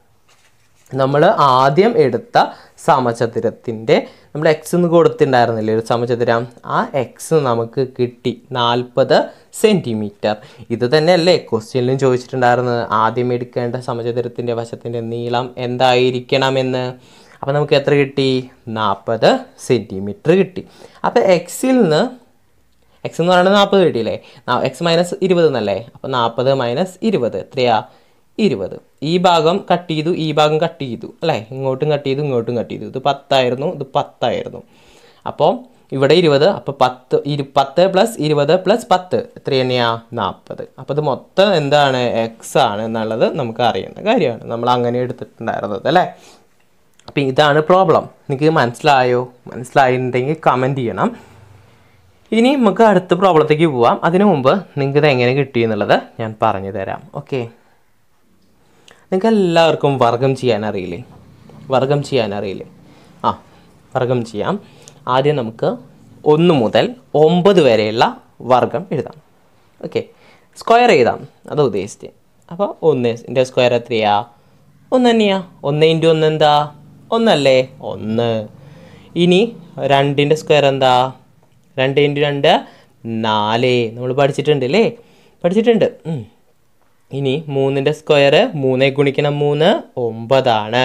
നമ്മൾ ആദ്യം എടുത്ത സമചതുരത്തിൻ്റെ നമ്മൾ എക്സ് എന്ന് കൊടുത്തിട്ടുണ്ടായിരുന്നില്ലേ ഒരു സമചതുരം, ആ എക്സ് നമുക്ക് കിട്ടി 40 സെൻറ്റിമീറ്റർ. ഇത് തന്നെയല്ലേ ക്വസ്റ്റ്യനിലും ചോദിച്ചിട്ടുണ്ടായിരുന്നത്, ആദ്യം എടുക്കേണ്ട സമചതുരത്തിൻ്റെ വശത്തിൻ്റെ നീളം എന്തായിരിക്കണമെന്ന്. അപ്പോൾ നമുക്ക് എത്ര കിട്ടി? 40 സെൻറ്റിമീറ്റർ കിട്ടി. അപ്പോൾ എക്സിൽ നിന്ന് എക്സ് എന്ന് പറയുന്നത് 40 കിട്ടിയില്ലേ? എക്സ് മൈനസ് 20 എന്നല്ലേ? അപ്പോൾ 40 മൈനസ് 20 എത്രയാ? 20. ഈ ഭാഗം കട്ട് ചെയ്തു, ഈ ഭാഗം കട്ട് ചെയ്തു അല്ലേ? ഇങ്ങോട്ടും കട്ട് ചെയ്തു, ഇങ്ങോട്ടും കട്ട് ചെയ്തു. ഇത് 10 ആയിരുന്നു, ഇത് 10 ആയിരുന്നു. അപ്പോൾ ഇവിടെ 20, അപ്പോൾ 10 പ്ലസ് 20 പ്ലസ് 10 എത്ര തന്നെയാ? 40. അപ്പോൾ ഇത് മൊത്തം എന്താണ്? എക്സ് ആണ് എന്നുള്ളത് നമുക്ക് അറിയുന്ന കാര്യമാണ്. നമ്മൾ അങ്ങനെ എടുത്തിട്ടുണ്ടായിരുന്നത് അല്ലേ? അപ്പം ഇതാണ് പ്രോബ്ലം. നിങ്ങൾക്ക് മനസ്സിലായോ? മനസ്സിലായിട്ടുണ്ടെങ്കിൽ കമൻറ്റ് ചെയ്യണം. ഇനി നമുക്ക് അടുത്ത പ്രോബ്ലത്തേക്ക് പോവാം. അതിനു മുമ്പ് നിങ്ങൾക്ക് ഇത് എങ്ങനെ കിട്ടി എന്നുള്ളത് ഞാൻ പറഞ്ഞു തരാം. ഓക്കെ. നിങ്ങൾക്ക് എല്ലാവർക്കും വർഗം ചെയ്യാൻ അറിയില്ലേ? വർഗം ചെയ്യാൻ അറിയില്ലേ? വർഗം ചെയ്യാം. ആദ്യം നമുക്ക് 1 മുതൽ 9 വരെയുള്ള വർഗം എഴുതാം. ഓക്കെ. സ്ക്വയർ എഴുതാം, അത് ഉദ്ദേശിച്ച്. അപ്പോൾ 1ൻ്റെ സ്ക്വയർ എത്രയാ? 1 തന്നെയാ. 1 × 1 എന്താ? 1 അല്ലേ? 1. ഇനി 2ൻ്റെ സ്ക്വയർ എന്താ? 2 × 2 4. നമ്മൾ പഠിച്ചിട്ടുണ്ട് അല്ലേ? പഠിച്ചിട്ടുണ്ട്. ഇനി 3ൻ്റെ സ്ക്വയർ 3 ഗുണിക്കണം 3 9 ആണ്.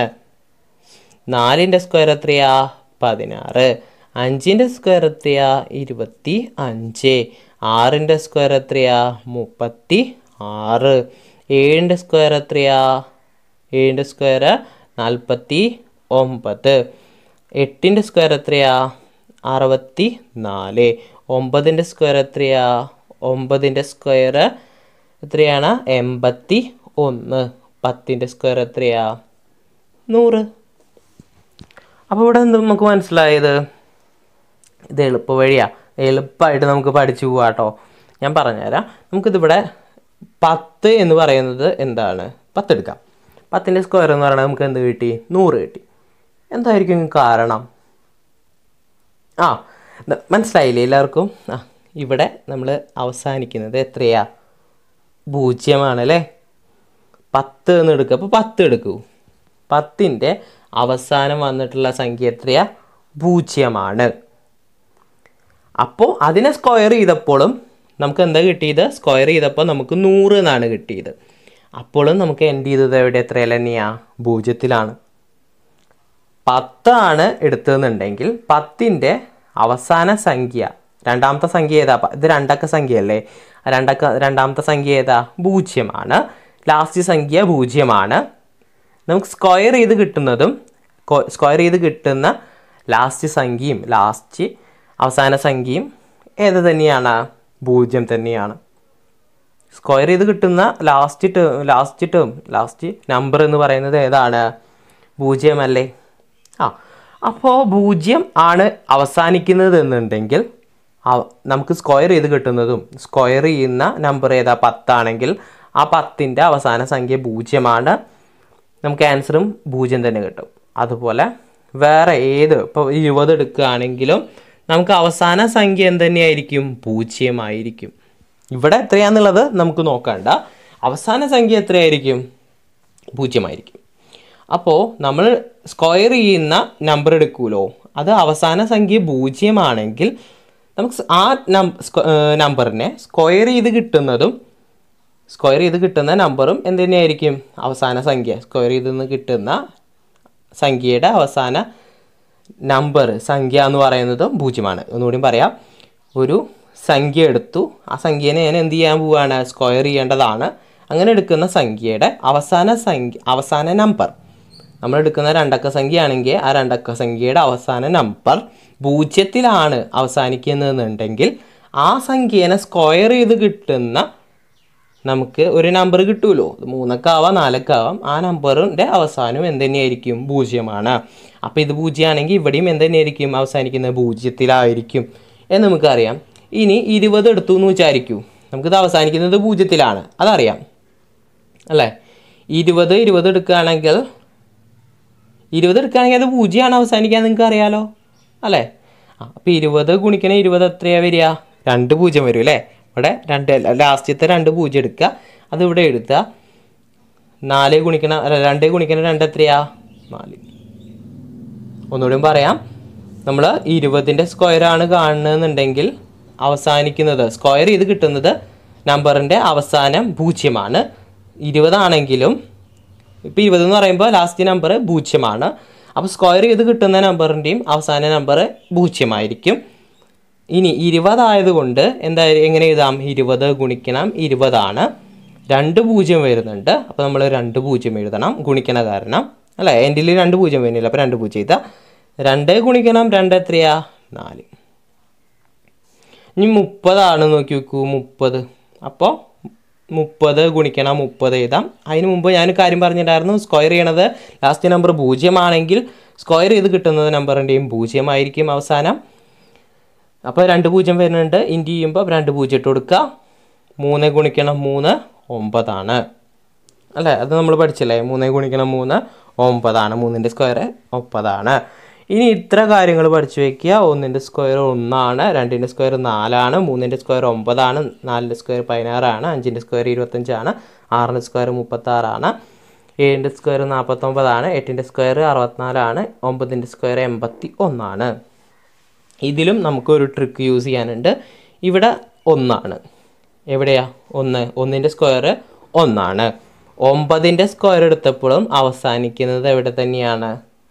4ൻ്റെ സ്ക്വയർ എത്രയാ? 16. 5ൻ്റെ സ്ക്വയർ എത്രയാ? 25. 6ൻ്റെ സ്ക്വയർ എത്രയാ? 36. 7ൻ്റെ സ്ക്വയർ എത്രയാ? 7ൻ്റെ സ്ക്വയർ 49. 8ൻ്റെ സ്ക്വയർ എത്രയാ? 64. 9ൻ്റെ സ്ക്വയർ എത്രയാ? 9ൻ്റെ സ്ക്വയർ എത്രയാണ്? 81. 10ൻ്റെ സ്ക്വയർ എത്രയാ? 100. അപ്പോൾ ഇവിടെ എന്ത് നമുക്ക് മനസ്സിലായത്? ഇത് എളുപ്പ വഴിയാണ്, എളുപ്പമായിട്ട് നമുക്ക് പഠിച്ചു പോവാം കേട്ടോ. ഞാൻ പറഞ്ഞുതരാം. നമുക്കിതിവിടെ 10 എന്ന് പറയുന്നത് എന്താണ്? 10 എടുക്കാം. 10ൻ്റെ സ്ക്വയർ എന്ന് പറയുന്നത് നമുക്ക് എന്ത് കിട്ടി? 100 കിട്ടി. എന്തായിരിക്കും കാരണം? മനസ്സിലായില്ലേ എല്ലാവർക്കും? ഇവിടെ നമ്മൾ അവസാനിക്കുന്നത് എത്രയാ? 0 ആണല്ലേ? 10 എന്ന് എടുക്കുക. അപ്പോൾ 10 എടുക്കൂ. 10ൻ്റെ അവസാനം വന്നിട്ടുള്ള സംഖ്യ എത്രയാ? 0 ആണ്. അപ്പോൾ അതിനെ സ്ക്വയർ ചെയ്തപ്പോഴും നമുക്ക് എന്താ കിട്ടിയത്? സ്ക്വയർ ചെയ്തപ്പോൾ നമുക്ക് 100 എന്നാണ് കിട്ടിയത്. അപ്പോഴും നമുക്ക് എൻഡ് ചെയ്തത് എവിടെ? എത്രയല്ല തന്നെയാ? 0-ത്തിലാണ്. 10 ആണ് എടുത്തതെന്നുണ്ടെങ്കിൽ 10ൻ്റെ അവസാന സംഖ്യ, രണ്ടാമത്തെ സംഖ്യ ഏതാ? ഇത് 2 അക്ക സംഖ്യയല്ലേ? രണ്ടാമത്തെ സംഖ്യ ഏതാ? 0 ആണ്. ലാസ്റ്റ് സംഖ്യ 0 ആണ്. നമുക്ക് സ്ക്വയർ ചെയ്ത് കിട്ടുന്ന ലാസ്റ്റ് സംഖ്യയും ലാസ്റ്റ് അവസാന സംഖ്യയും ഏത് തന്നെയാണ്? 0 തന്നെയാണ്. സ്ക്വയർ ചെയ്ത് കിട്ടുന്ന ലാസ്റ്റ് നമ്പർ എന്ന് പറയുന്നത് ഏതാണ്? പൂജ്യമല്ലേ? ആ, അപ്പോൾ 0 ആണ് അവസാനിക്കുന്നത് എന്നുണ്ടെങ്കിൽ നമുക്ക് സ്ക്വയർ ചെയ്ത് കിട്ടുന്നതും സ്ക്വയർ ചെയ്യുന്ന നമ്പർ ഏതാ 10 ആണെങ്കിൽ ആ 10ൻ്റെ അവസാന സംഖ്യ 0 ആണ്. നമുക്ക് ആൻസറും 0 തന്നെ കിട്ടും. അതുപോലെ വേറെ ഏത് ഇപ്പോൾ 20 എടുക്കുകയാണെങ്കിലും നമുക്ക് അവസാന സംഖ്യ എന്ത് തന്നെയായിരിക്കും? 0 ആയിരിക്കും. ഇവിടെ എത്രയാണെന്നുള്ളത് നമുക്ക് നോക്കണ്ട. അവസാന സംഖ്യ എത്രയായിരിക്കും? 0 ആയിരിക്കും. അപ്പോൾ നമ്മൾ സ്ക്വയർ ചെയ്യുന്ന നമ്പർ എടുക്കുമല്ലോ, അത് അവസാന സംഖ്യ 0 ആണെങ്കിൽ നമുക്ക് ആ നമ്പറിനെ സ്ക്വയർ ചെയ്ത് കിട്ടുന്ന നമ്പറും എന്ത് തന്നെയായിരിക്കും? അവസാന സംഖ്യ. സ്ക്വയർ ചെയ്ത് കിട്ടുന്ന സംഖ്യയുടെ അവസാന സംഖ്യ എന്ന് പറയുന്നത് 0 ആണ്. ഒന്നുകൂടി പറയാം. ഒരു സംഖ്യ എടുത്തു, ആ സംഖ്യനെ ഞാൻ എന്ത് ചെയ്യാൻ പോവുകയാണ്? സ്ക്വയർ ചെയ്യേണ്ടതാണ്. അങ്ങനെ എടുക്കുന്ന സംഖ്യയുടെ അവസാന നമ്പർ, നമ്മൾ എടുക്കുന്ന 2 അക്ക സംഖ്യ ആണെങ്കിൽ ആ 2 അക്ക സംഖ്യയുടെ അവസാന നമ്പർ 0 അവസാനിക്കുന്നതെന്നുണ്ടെങ്കിൽ ആ സംഖ്യേനെ സ്ക്വയർ ചെയ്ത് കിട്ടുന്ന നമുക്ക് ഒരു നമ്പർ കിട്ടുമല്ലോ. 3 ആവാം 4 ആവാം. ആ നമ്പറിൻ്റെ അവസാനം എന്ത് തന്നെയായിരിക്കും? 0 ആണ്. അപ്പോൾ ഇത് 0 ആണെങ്കിൽ ഇവിടെയും എന്ത് തന്നെയായിരിക്കും? അവസാനിക്കുന്നത് 0 എന്ന് നമുക്കറിയാം. ഇനി 20 എടുത്തു എന്ന് വിചാരിക്കൂ. നമുക്കിത് അവസാനിക്കുന്നത് 0 അതറിയാം അല്ലേ? 20 എടുക്കുകയാണെങ്കിൽ അത് 0 അവസാനിക്കാൻ നിങ്ങൾക്ക് അറിയാലോ അല്ലേ? അപ്പോൾ 20 ഗുണിക്കണം 20 എത്രയാണ് വരിക? 2 0 വരും അല്ലേ? ഇവിടെ 2 ലാസ്റ്റത്തെ 2 0 എടുക്കുക, അതിവിടെ എഴുതുക. 2 ഗുണിക്കണം 2 എത്രയാ? 4. ഒന്നുകൂടി പറയാം. നമ്മൾ 20ൻ്റെ സ്ക്വയറാണ് കാണുന്നതെന്നുണ്ടെങ്കിൽ അവസാനിക്കുന്നത് സ്ക്വയർ ചെയ്ത് കിട്ടുന്നത് നമ്പറിൻ്റെ അവസാനം 0 ആണ്. 20 ആണെങ്കിലും ഇപ്പോൾ 20 എന്ന് പറയുമ്പോൾ ലാസ്റ്റ് നമ്പർ 0 ആണ്. അപ്പോൾ സ്ക്വയർ ചെയ്ത് കിട്ടുന്ന നമ്പറിൻ്റെയും അവസാന നമ്പർ 0 ആയിരിക്കും. ഇനി 20 ആയതുകൊണ്ട് എങ്ങനെ എഴുതാം? 20 ഗുണിക്കണം 20 ആണ്. 2 0 വരുന്നുണ്ട്. അപ്പോൾ നമ്മൾ 2 0 എഴുതണം ഗുണിക്കണ കാരണം അല്ലേ? എൻഡിൽ 2 0 വരുന്നില്ല. അപ്പോൾ 2 0 എഴുതാം. 2 ഗുണിക്കണം 2 എത്രയാ? 4. ഇനി 30 ആണ്, നോക്കി നോക്കൂ. 30 അപ്പോൾ 30 ഗുണിക്കണം 30 എഴുതാം. അതിന് മുമ്പ് ഞാൻ കാര്യം പറഞ്ഞിട്ടുണ്ടായിരുന്നു, സ്ക്വയർ ചെയ്യണത് ലാസ്റ്റ് നമ്പർ 0 ആണെങ്കിൽ സ്ക്വയർ ചെയ്ത് കിട്ടുന്നത് നമ്പറിൻ്റെയും 0 ആയിരിക്കും അവസാനം. അപ്പോൾ 2 0 വരുന്നുണ്ട്. ഇൻറ്റു ചെയ്യുമ്പോൾ 2 0 ഇട്ട് കൊടുക്കുക. 3 ഗുണിക്കണം 3 9 ആണ് അല്ലേ? അത് നമ്മൾ പഠിച്ചില്ലേ? 3 ഗുണിക്കണം 3 9 ആണ്. 3ൻ്റെ സ്ക്വയർ 9 ആണ്. ഇനി ഇത്ര കാര്യങ്ങൾ പഠിച്ചു വയ്ക്കുക. 1ൻ്റെ സ്ക്വയർ 1 ആണ്, 2ൻ്റെ സ്ക്വയർ 4 ആണ്, 3ൻ്റെ സ്ക്വയർ 9 ആണ്, 4ൻ്റെ സ്ക്വയർ 16 ആണ്, 5ൻ്റെ സ്ക്വയർ 25 ആണ്, 6ൻ്റെ സ്ക്വയർ 36 ആണ്, 7ൻ്റെ സ്ക്വയർ 49 ആണ്, 8ൻ്റെ സ്ക്വയർ 64 ആണ്, 9ൻ്റെ സ്ക്വയർ 81 ആണ്. ഇതിലും നമുക്കൊരു ട്രിക്ക് യൂസ് ചെയ്യാനുണ്ട്. ഇവിടെ 1 ആണ്. എവിടെയാ 1? 1ൻ്റെ സ്ക്വയർ 1 ആണ്. 9ൻ്റെ സ്ക്വയർ എടുത്തപ്പോഴും അവസാനിക്കുന്നത് എവിടെ തന്നെയാണ്?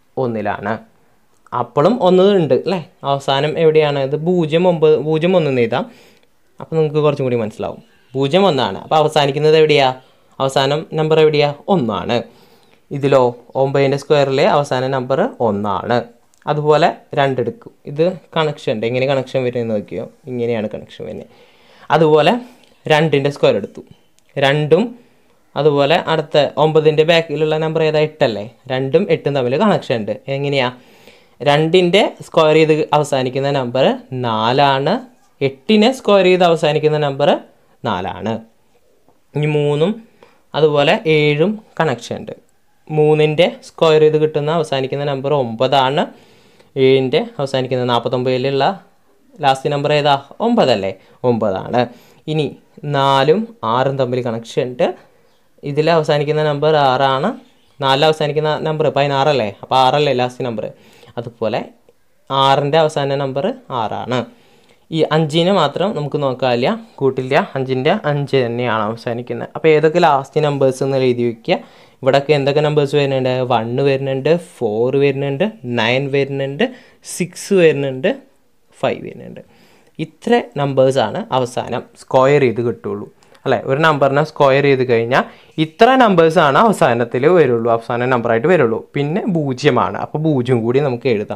1 അപ്പോഴും 1 ഉണ്ട് അല്ലേ? അവസാനം എവിടെയാണ്? ഇത് 0 1 എഴുതാം. അപ്പോൾ നിങ്ങൾക്ക് കുറച്ചും കൂടി മനസ്സിലാവും. 0 1 ആണ്. അപ്പോൾ അവസാനിക്കുന്നത് എവിടെയാ? അവസാനം നമ്പർ എവിടെയാ? 1 ആണ്. ഇതിലോ 9ൻ്റെ സ്ക്വയറിലെ അവസാന നമ്പർ 1 ആണ്. അതുപോലെ 2 എടുക്കും. ഇത് കണക്ഷൻ ഉണ്ട്. എങ്ങനെ കണക്ഷൻ വരുന്നത് നോക്കിയോ? ഇങ്ങനെയാണ് കണക്ഷൻ വരുന്നത്. അതുപോലെ 2ൻ്റെ സ്ക്വയർ എടുത്തു. 2ഉം അതുപോലെ അടുത്ത 9ൻ്റെ ബാക്കിലുള്ള നമ്പർ ഏതാ? 8 അല്ലേ? 2ഉം 8ഉം തമ്മിൽ കണക്ഷൻ ഉണ്ട്. എങ്ങനെയാ? 2ൻ്റെ സ്ക്വയർ ചെയ്ത് അവസാനിക്കുന്ന നമ്പർ 4 ആണ്. 8നെ സ്ക്വയർ ചെയ്ത് അവസാനിക്കുന്ന നമ്പർ 4 ആണ്. ഇനി 3ഉം അതുപോലെ 7ഉം കണക്ഷൻ ഉണ്ട്. 3ൻ്റെ സ്ക്വയർ ചെയ്ത് കിട്ടുന്ന അവസാനിക്കുന്ന നമ്പർ 9 ആണ്. 7ൻ്റെ അവസാനിക്കുന്ന 49ലുള്ള ലാസ്റ്റ് നമ്പർ ഏതാ? 9 അല്ലേ? 9 ആണ്. ഇനി 4ഉം 6ഉം തമ്മിൽ കണക്ഷൻ ഉണ്ട്. ഇതിൽ അവസാനിക്കുന്ന നമ്പർ 6 ആണ്. 4 അവസാനിക്കുന്ന നമ്പർ 16 അല്ലേ? അപ്പോൾ 6 അല്ലേ ലാസ്റ്റ് നമ്പർ? അതുപോലെ 6ൻ്റെ അവസാന നമ്പർ 6 ആണ്. ഈ 5നെ മാത്രം നമുക്ക് നോക്കാനില്ല, കൂട്ടില്ല. 5ൻ്റെ 5 തന്നെയാണ് അവസാനിക്കുന്നത്. അപ്പോൾ ഏതൊക്കെ ലാസ്റ്റ് നമ്പേഴ്സ് എന്ന് എഴുതി വയ്ക്കുക. ഇവിടെയൊക്കെ എന്തൊക്കെ നമ്പേഴ്സ് വരുന്നുണ്ട്? 1 വരുന്നുണ്ട്, 4 വരുന്നുണ്ട്, 9 വരുന്നുണ്ട്, 6 വരുന്നുണ്ട്, 5 വരുന്നുണ്ട്. ഇത്ര നമ്പേഴ്സാണ് അവസാനം സ്ക്വയർ ചെയ്ത് കിട്ടുള്ളൂ അല്ലേ? ഒരു നമ്പറിനെ സ്ക്വയർ ചെയ്ത് കഴിഞ്ഞാൽ ഇത്ര നമ്പേഴ്സാണ് അവസാനത്തിൽ വരുള്ളൂ, അവസാന നമ്പറായിട്ട് വരുള്ളൂ. പിന്നെ 0 ആണ്. അപ്പോൾ 0 കൂടി നമുക്ക് എഴുതാം.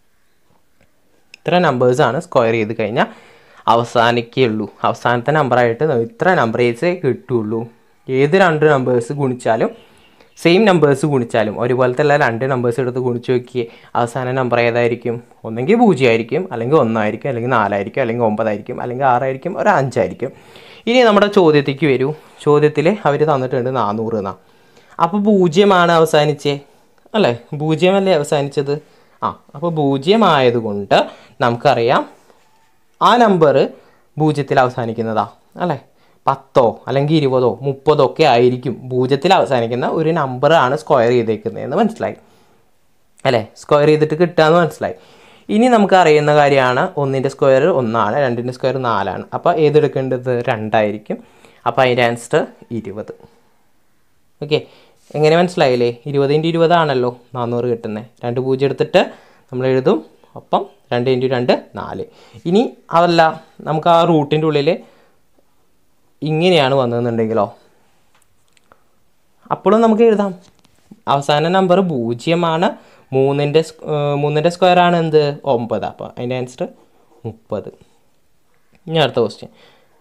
ഇത്ര നമ്പേഴ്സാണ് സ്ക്വയർ ചെയ്ത് കഴിഞ്ഞാൽ അവസാനിക്കുള്ളൂ. അവസാനത്തെ നമ്പറായിട്ട് ഇത്ര നമ്പറേഴ്സേ കിട്ടുള്ളൂ. ഏത് 2 നമ്പേഴ്സ് ഗുണിച്ചാലും സെയിം നമ്പേഴ്സ് ഗുണിച്ചാലും ഒരുപോലത്തെ അല്ല രണ്ട് നമ്പേഴ്സ് എടുത്ത് ഗുണിച്ച് നോക്കിയേ അവസാന നമ്പർ ഏതായിരിക്കും? ഒന്നെങ്കിൽ 0 ആയിരിക്കും, അല്ലെങ്കിൽ 1 ആയിരിക്കും, അല്ലെങ്കിൽ 4 ആയിരിക്കും, അല്ലെങ്കിൽ 9 ആയിരിക്കും, അല്ലെങ്കിൽ 6 ആയിരിക്കും, ഒരു 5 ആയിരിക്കും. ഇനി നമ്മുടെ ചോദ്യത്തേക്ക് വരൂ. ചോദ്യത്തിൽ അവർ തന്നിട്ടുണ്ട് 400 എന്നാ. അപ്പോൾ 0 അവസാനിച്ചേ അല്ലേ? 0 അവസാനിച്ചത്. അപ്പോൾ 0 ആയതുകൊണ്ട് നമുക്കറിയാം ആ നമ്പർ 0 അവസാനിക്കുന്നതാ അല്ലേ? 10 അല്ലെങ്കിൽ 20 30 ഒക്കെ ആയിരിക്കും 0 അവസാനിക്കുന്ന ഒരു നമ്പറാണ് സ്ക്വയർ ചെയ്തേക്കുന്നതെന്ന് മനസ്സിലായി അല്ലേ? സ്ക്വയർ ചെയ്തിട്ട് കിട്ടുകയെന്ന് മനസ്സിലായി. ഇനി നമുക്ക് അറിയുന്ന കാര്യമാണ് 1ൻ്റെ സ്ക്വയർ 1 ആണ്, 2ൻ്റെ സ്ക്വയർ 4 ആണ്. അപ്പോൾ ഏതെടുക്കേണ്ടത്? 2 ആയിരിക്കും. അപ്പോൾ അതിൻ്റെ ആൻസർ 20. ഓക്കെ, എങ്ങനെ മനസ്സിലായില്ലേ? 20 × 20 ആണല്ലോ 400 കിട്ടുന്നത്. 2 0 എടുത്തിട്ട് നമ്മൾ എഴുതും. ഒപ്പം 2 × 2 4. ഇനി അതല്ല, നമുക്ക് ആ റൂട്ടിൻ്റെ ഉള്ളിൽ ഇങ്ങനെയാണ് വന്നതെന്നുണ്ടെങ്കിലോ അപ്പോഴും നമുക്ക് എഴുതാം. അവസാന നമ്പർ 0 ആണ്. 3ൻ്റെ സ്ക്വയർ ആണ് എന്ത്? 9. അപ്പോൾ അതിൻ്റെ ആൻസർ 30. ഇനി അടുത്ത ക്വസ്റ്റ്യൻ.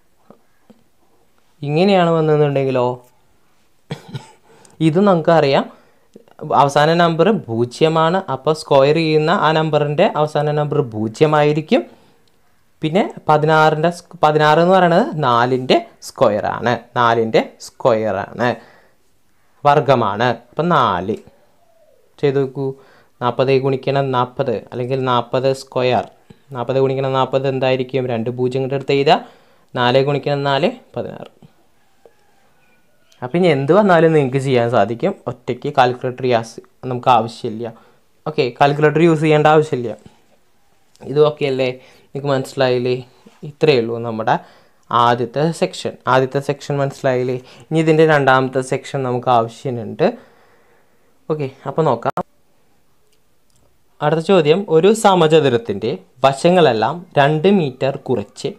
ഇങ്ങനെയാണ് വന്നതെന്നുണ്ടെങ്കിലോ ഇത് നമുക്കറിയാം അവസാന നമ്പർ 0 ആണ്. അപ്പോൾ സ്ക്വയർ ചെയ്യുന്ന ആ നമ്പറിൻ്റെ അവസാന നമ്പർ 0 ആയിരിക്കും. പിന്നെ 16 എന്ന് പറയുന്നത് 4ൻ്റെ സ്ക്വയറാണ്. 4ൻ്റെ സ്ക്വയറാണ്, വർഗമാണ്. അപ്പം 4 ചെയ്ത് നോക്കൂ. 40 ഗുണിക്കണം 40 അല്ലെങ്കിൽ 40 സ്ക്വയർ. 40 ഗുണിക്കണം 40 എന്തായിരിക്കും? 2 0 കൊണ്ട് എടുത്ത് എഴുതുക. 4 ഗുണിക്കണം 4 16. അപ്പം ഇനി എന്ത് വന്നാലും നിങ്ങൾക്ക് ചെയ്യാൻ സാധിക്കും. ഒറ്റയ്ക്ക് കാൽക്കുലേറ്റർ നമുക്ക് ആവശ്യമില്ല. ഓക്കെ, കാൽക്കുലേറ്റർ യൂസ് ചെയ്യേണ്ട ആവശ്യമില്ല. ഇത് ഓക്കെ അല്ലേ? നിങ്ങൾക്ക് മനസ്സിലായില്ലേ? ഇത്രയേ ഉള്ളൂ നമ്മുടെ ആദ്യത്തെ സെക്ഷൻ മനസ്സിലായില്ലേ? ഇനി ഇതിൻ്റെ രണ്ടാമത്തെ സെക്ഷൻ നമുക്ക് ആവശ്യമുണ്ട്. ഓക്കെ, അപ്പോൾ നോക്കാം. അടുത്ത ചോദ്യം. ഒരു സമചതുരത്തിൻ്റെ വശങ്ങളെല്ലാം 2 മീറ്റർ കുറച്ച്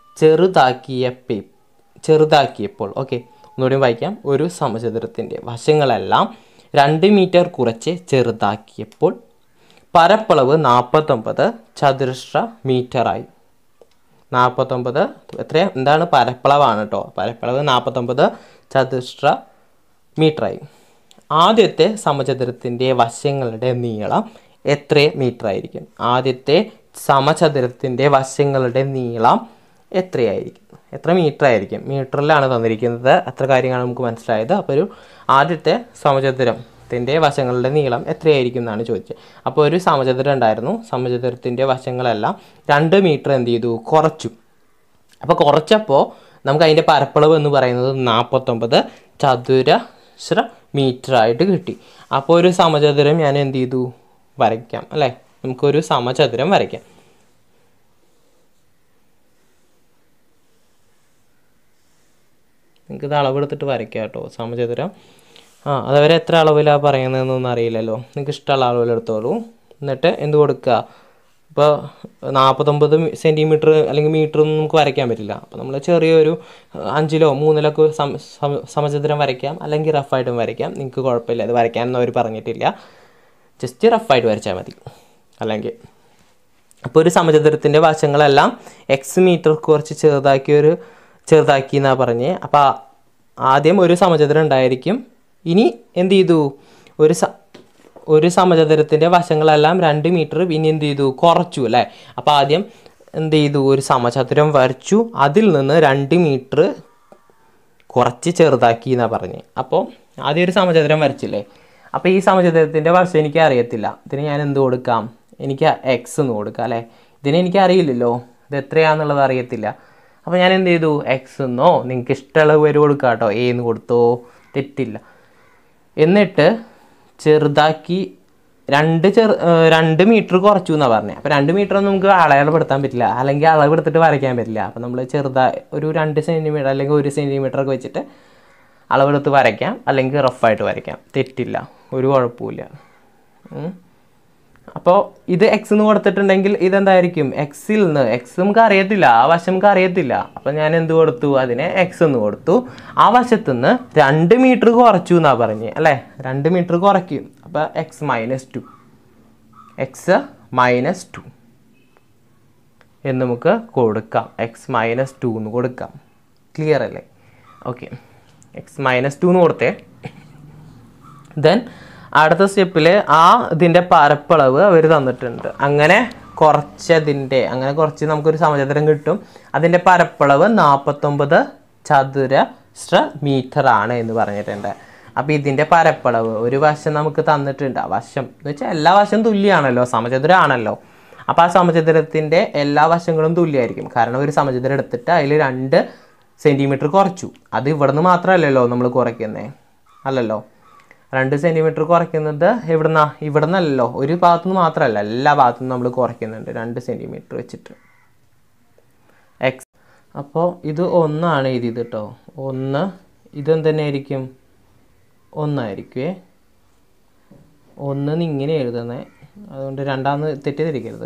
ചെറുതാക്കിയപ്പോൾ ഓക്കെ, ഒന്നുകൂടി വായിക്കാം. ഒരു സമചതുരത്തിൻ്റെ വശങ്ങളെല്ലാം 2 മീറ്റർ കുറച്ച് ചെറുതാക്കിയപ്പോൾ പരപ്പളവ് 49 ചതുരശ്ര മീറ്ററായി. 49 എന്താണ്? പരപ്പളവാണ് കേട്ടോ. പരപ്പളവ് 49 ചതുരശ്ര മീറ്ററായി. ആദ്യത്തെ സമചതുരത്തിൻ്റെ വശങ്ങളുടെ നീളം എത്ര മീറ്റർ ആയിരിക്കും? ആദ്യത്തെ സമചതുരത്തിൻ്റെ വശങ്ങളുടെ നീളം എത്രയായിരിക്കും? എത്ര മീറ്റർ ആയിരിക്കും? മീറ്ററിലാണ് തന്നിരിക്കുന്നത്. അത്ര കാര്യങ്ങളാണ് നമുക്ക് മനസ്സിലായത്. അപ്പോൾ ആദ്യത്തെ സമചതുരത്തിൻ്റെ വശങ്ങളുടെ നീളം എത്രയായിരിക്കും എന്നാണ് ചോദിച്ചത്. അപ്പോൾ ഒരു സമചതുരം ഉണ്ടായിരുന്നു. സമചതുരത്തിൻ്റെ വശങ്ങളെല്ലാം 2 മീറ്റർ എന്ത് ചെയ്തു? കുറച്ചു. അപ്പോൾ കുറച്ചപ്പോൾ നമുക്ക് അതിൻ്റെ പരപ്പളവ് എന്ന് പറയുന്നത് 49 ചതുരശ്ര മീറ്റർ ആയിട്ട് കിട്ടി. അപ്പോൾ ഒരു സമചതുരം ഞാൻ എന്ത് ചെയ്തു? വരയ്ക്കാം അല്ലേ? നമുക്കൊരു സമചതുരം വരയ്ക്കാം. നിങ്ങൾക്കിത് അളവെടുത്തിട്ട് വരയ്ക്കാം കേട്ടോ സമചതുരം. അതവരെ എത്ര അളവിലാണ് പറയുന്നതെന്നൊന്നും അറിയില്ലല്ലോ. നിങ്ങൾക്ക് ഇഷ്ടമുള്ള അളവിലെടുത്തോളൂ. എന്നിട്ട് എന്ത് കൊടുക്കുക? ഇപ്പോൾ 49 സെൻറ്റിമീറ്റർ അല്ലെങ്കിൽ മീറ്ററൊന്നും നമുക്ക് വരയ്ക്കാൻ പറ്റില്ല. അപ്പോൾ നമ്മൾ ചെറിയൊരു 5ലോ 3ലൊക്കെ സമചതുരം വരയ്ക്കാം, അല്ലെങ്കിൽ റഫായിട്ടും വരയ്ക്കാം. നിങ്ങൾക്ക് കുഴപ്പമില്ല. അത് വരയ്ക്കാനൊന്നും അവർ പറഞ്ഞിട്ടില്ല. ജസ്റ്റ് റഫായിട്ട് വരച്ചാൽ മതി. അല്ലെങ്കിൽ അപ്പോൾ ഒരു സമചതുരത്തിൻ്റെ വശങ്ങളെല്ലാം മീറ്റർ കുറച്ച് ചെറുതാക്കി എന്നാണ് പറഞ്ഞ്. അപ്പോൾ ആദ്യം ഒരു സമചതുരം ഉണ്ടായിരിക്കും. ഇനി എന്ത് ചെയ്തു? ഒരു സമചതുരത്തിൻ്റെ വശങ്ങളെല്ലാം 2 മീറ്റർ പിന്നെ എന്ത് ചെയ്തു? കുറച്ചു അല്ലേ? അപ്പോൾ ആദ്യം എന്ത് ചെയ്തു? ഒരു സമചതുരം വരച്ചു. അതിൽ നിന്ന് 2 മീറ്റർ കുറച്ച് ചെറുതാക്കി എന്നാണ് പറഞ്ഞ്. അപ്പോൾ ആദ്യം ഒരു സമചതുരം വരച്ചില്ലേ? അപ്പോൾ ഈ സമചതുരത്തിൻ്റെ വശം എനിക്ക് അറിയത്തില്ല. ഇതിന് ഞാൻ എന്ത് കൊടുക്കാം? എനിക്ക് എക്സ് എന്ന് കൊടുക്കാം അല്ലേ? ഇതിന് എനിക്ക് അറിയില്ലല്ലോ, ഇത് എത്രയാണെന്നുള്ളത് അറിയത്തില്ല. അപ്പോൾ ഞാൻ എന്ത് ചെയ്തു? എക്സ് എന്നോ നിങ്ങൾക്ക് ഇഷ്ടമുള്ള പേര് കൊടുക്കുക കേട്ടോ. എന്ന് കൊടുത്തോ, തെറ്റില്ല. എന്നിട്ട് ചെറുതാക്കി 2 മീറ്റർ കുറച്ചു എന്നാണ് പറഞ്ഞത്. അപ്പോൾ 2 മീറ്റർ ഒന്നും നമുക്ക് അളവുപെടുത്താൻ പറ്റില്ല, അല്ലെങ്കിൽ അളവെടുത്തിട്ട് വരയ്ക്കാൻ പറ്റില്ല. അപ്പോൾ നമ്മൾ ഒരു 2 സെൻറ്റിമീറ്റർ അല്ലെങ്കിൽ 1 സെൻറ്റിമീറ്ററൊക്കെ വെച്ചിട്ട് അളവെടുത്ത് വരയ്ക്കാം, അല്ലെങ്കിൽ റഫായിട്ട് വരയ്ക്കാം. തെറ്റില്ല, ഒരു കുഴപ്പമില്ല. അപ്പോൾ ഇത് എക്സ് എന്ന് കൊടുത്തിട്ടുണ്ടെങ്കിൽ ഇതെന്തായിരിക്കും? എക്സിൽ നിന്ന് എക്സ് നമുക്ക് അറിയത്തില്ല, ആ വശം നമുക്ക് അറിയത്തില്ല. അപ്പോൾ ഞാൻ എന്ത് കൊടുത്തു? അതിനെ എക്സ് എന്ന് കൊടുത്തു. ആ വശത്തുനിന്ന് 2 മീറ്റർ കുറച്ചു എന്നാണ് പറഞ്ഞത് അല്ലേ? 2 മീറ്റർ കുറയ്ക്കും. അപ്പോൾ എക്സ് മൈനസ് 2 എന്ന് നമുക്ക് കൊടുക്കാം. എക്സ് മൈനസ് 2 എന്ന് കൊടുക്കാം. ക്ലിയർ അല്ലേ? ഓക്കെ, എക്സ് മൈനസ് 2 എന്ന് കൊടുത്തേ. ദെൻ അടുത്ത സ്റ്റെപ്പിൽ ഇതിൻ്റെ പരപ്പളവ് അവർ തന്നിട്ടുണ്ട്. അങ്ങനെ കുറച്ച് നമുക്കൊരു സമചതുരം കിട്ടും. അതിൻ്റെ പരപ്പളവ് 49 ചതുരശ്ര മീറ്റർ ആണ് എന്ന് പറഞ്ഞിട്ടുണ്ട്. അപ്പോൾ ഇതിൻ്റെ പരപ്പളവ് ഒരു വശം നമുക്ക് തന്നിട്ടുണ്ട്. ആ വശം എന്ന് വെച്ചാൽ എല്ലാ വശവും തുല്യമാണല്ലോ, സമചതുരം ആണല്ലോ. അപ്പോൾ ആ സമചതുരത്തിൻ്റെ എല്ലാ വശങ്ങളും തുല്യമായിരിക്കും. കാരണം ഒരു സമചതുരം എടുത്തിട്ട് അതിൽ 2 സെൻറ്റിമീറ്റർ കുറച്ചു. അത് ഇവിടുന്ന് മാത്രമല്ലല്ലോ നമ്മൾ കുറയ്ക്കുന്നത്, അല്ലല്ലോ. 2 സെൻറ്റിമീറ്റർ കുറയ്ക്കുന്നത് ഇവിടെ നിന്നല്ലോ, ഒരു ഭാഗത്തുനിന്ന് മാത്രമല്ല, എല്ലാ ഭാഗത്തുനിന്നും നമ്മൾ കുറയ്ക്കുന്നുണ്ട് 2 സെൻറ്റിമീറ്റർ വെച്ചിട്ട്. എക്സ് അപ്പോൾ ഇത് 1 ആണ് എഴുതിയത് കേട്ടോ. 1 ഇതെന്തെന്നായിരിക്കും 1 ആയിരിക്കുമേ. 1 ഇങ്ങനെ എഴുതുന്നത്, അതുകൊണ്ട് രണ്ടാമത് തെറ്റിദ്ധരിക്കരുത്.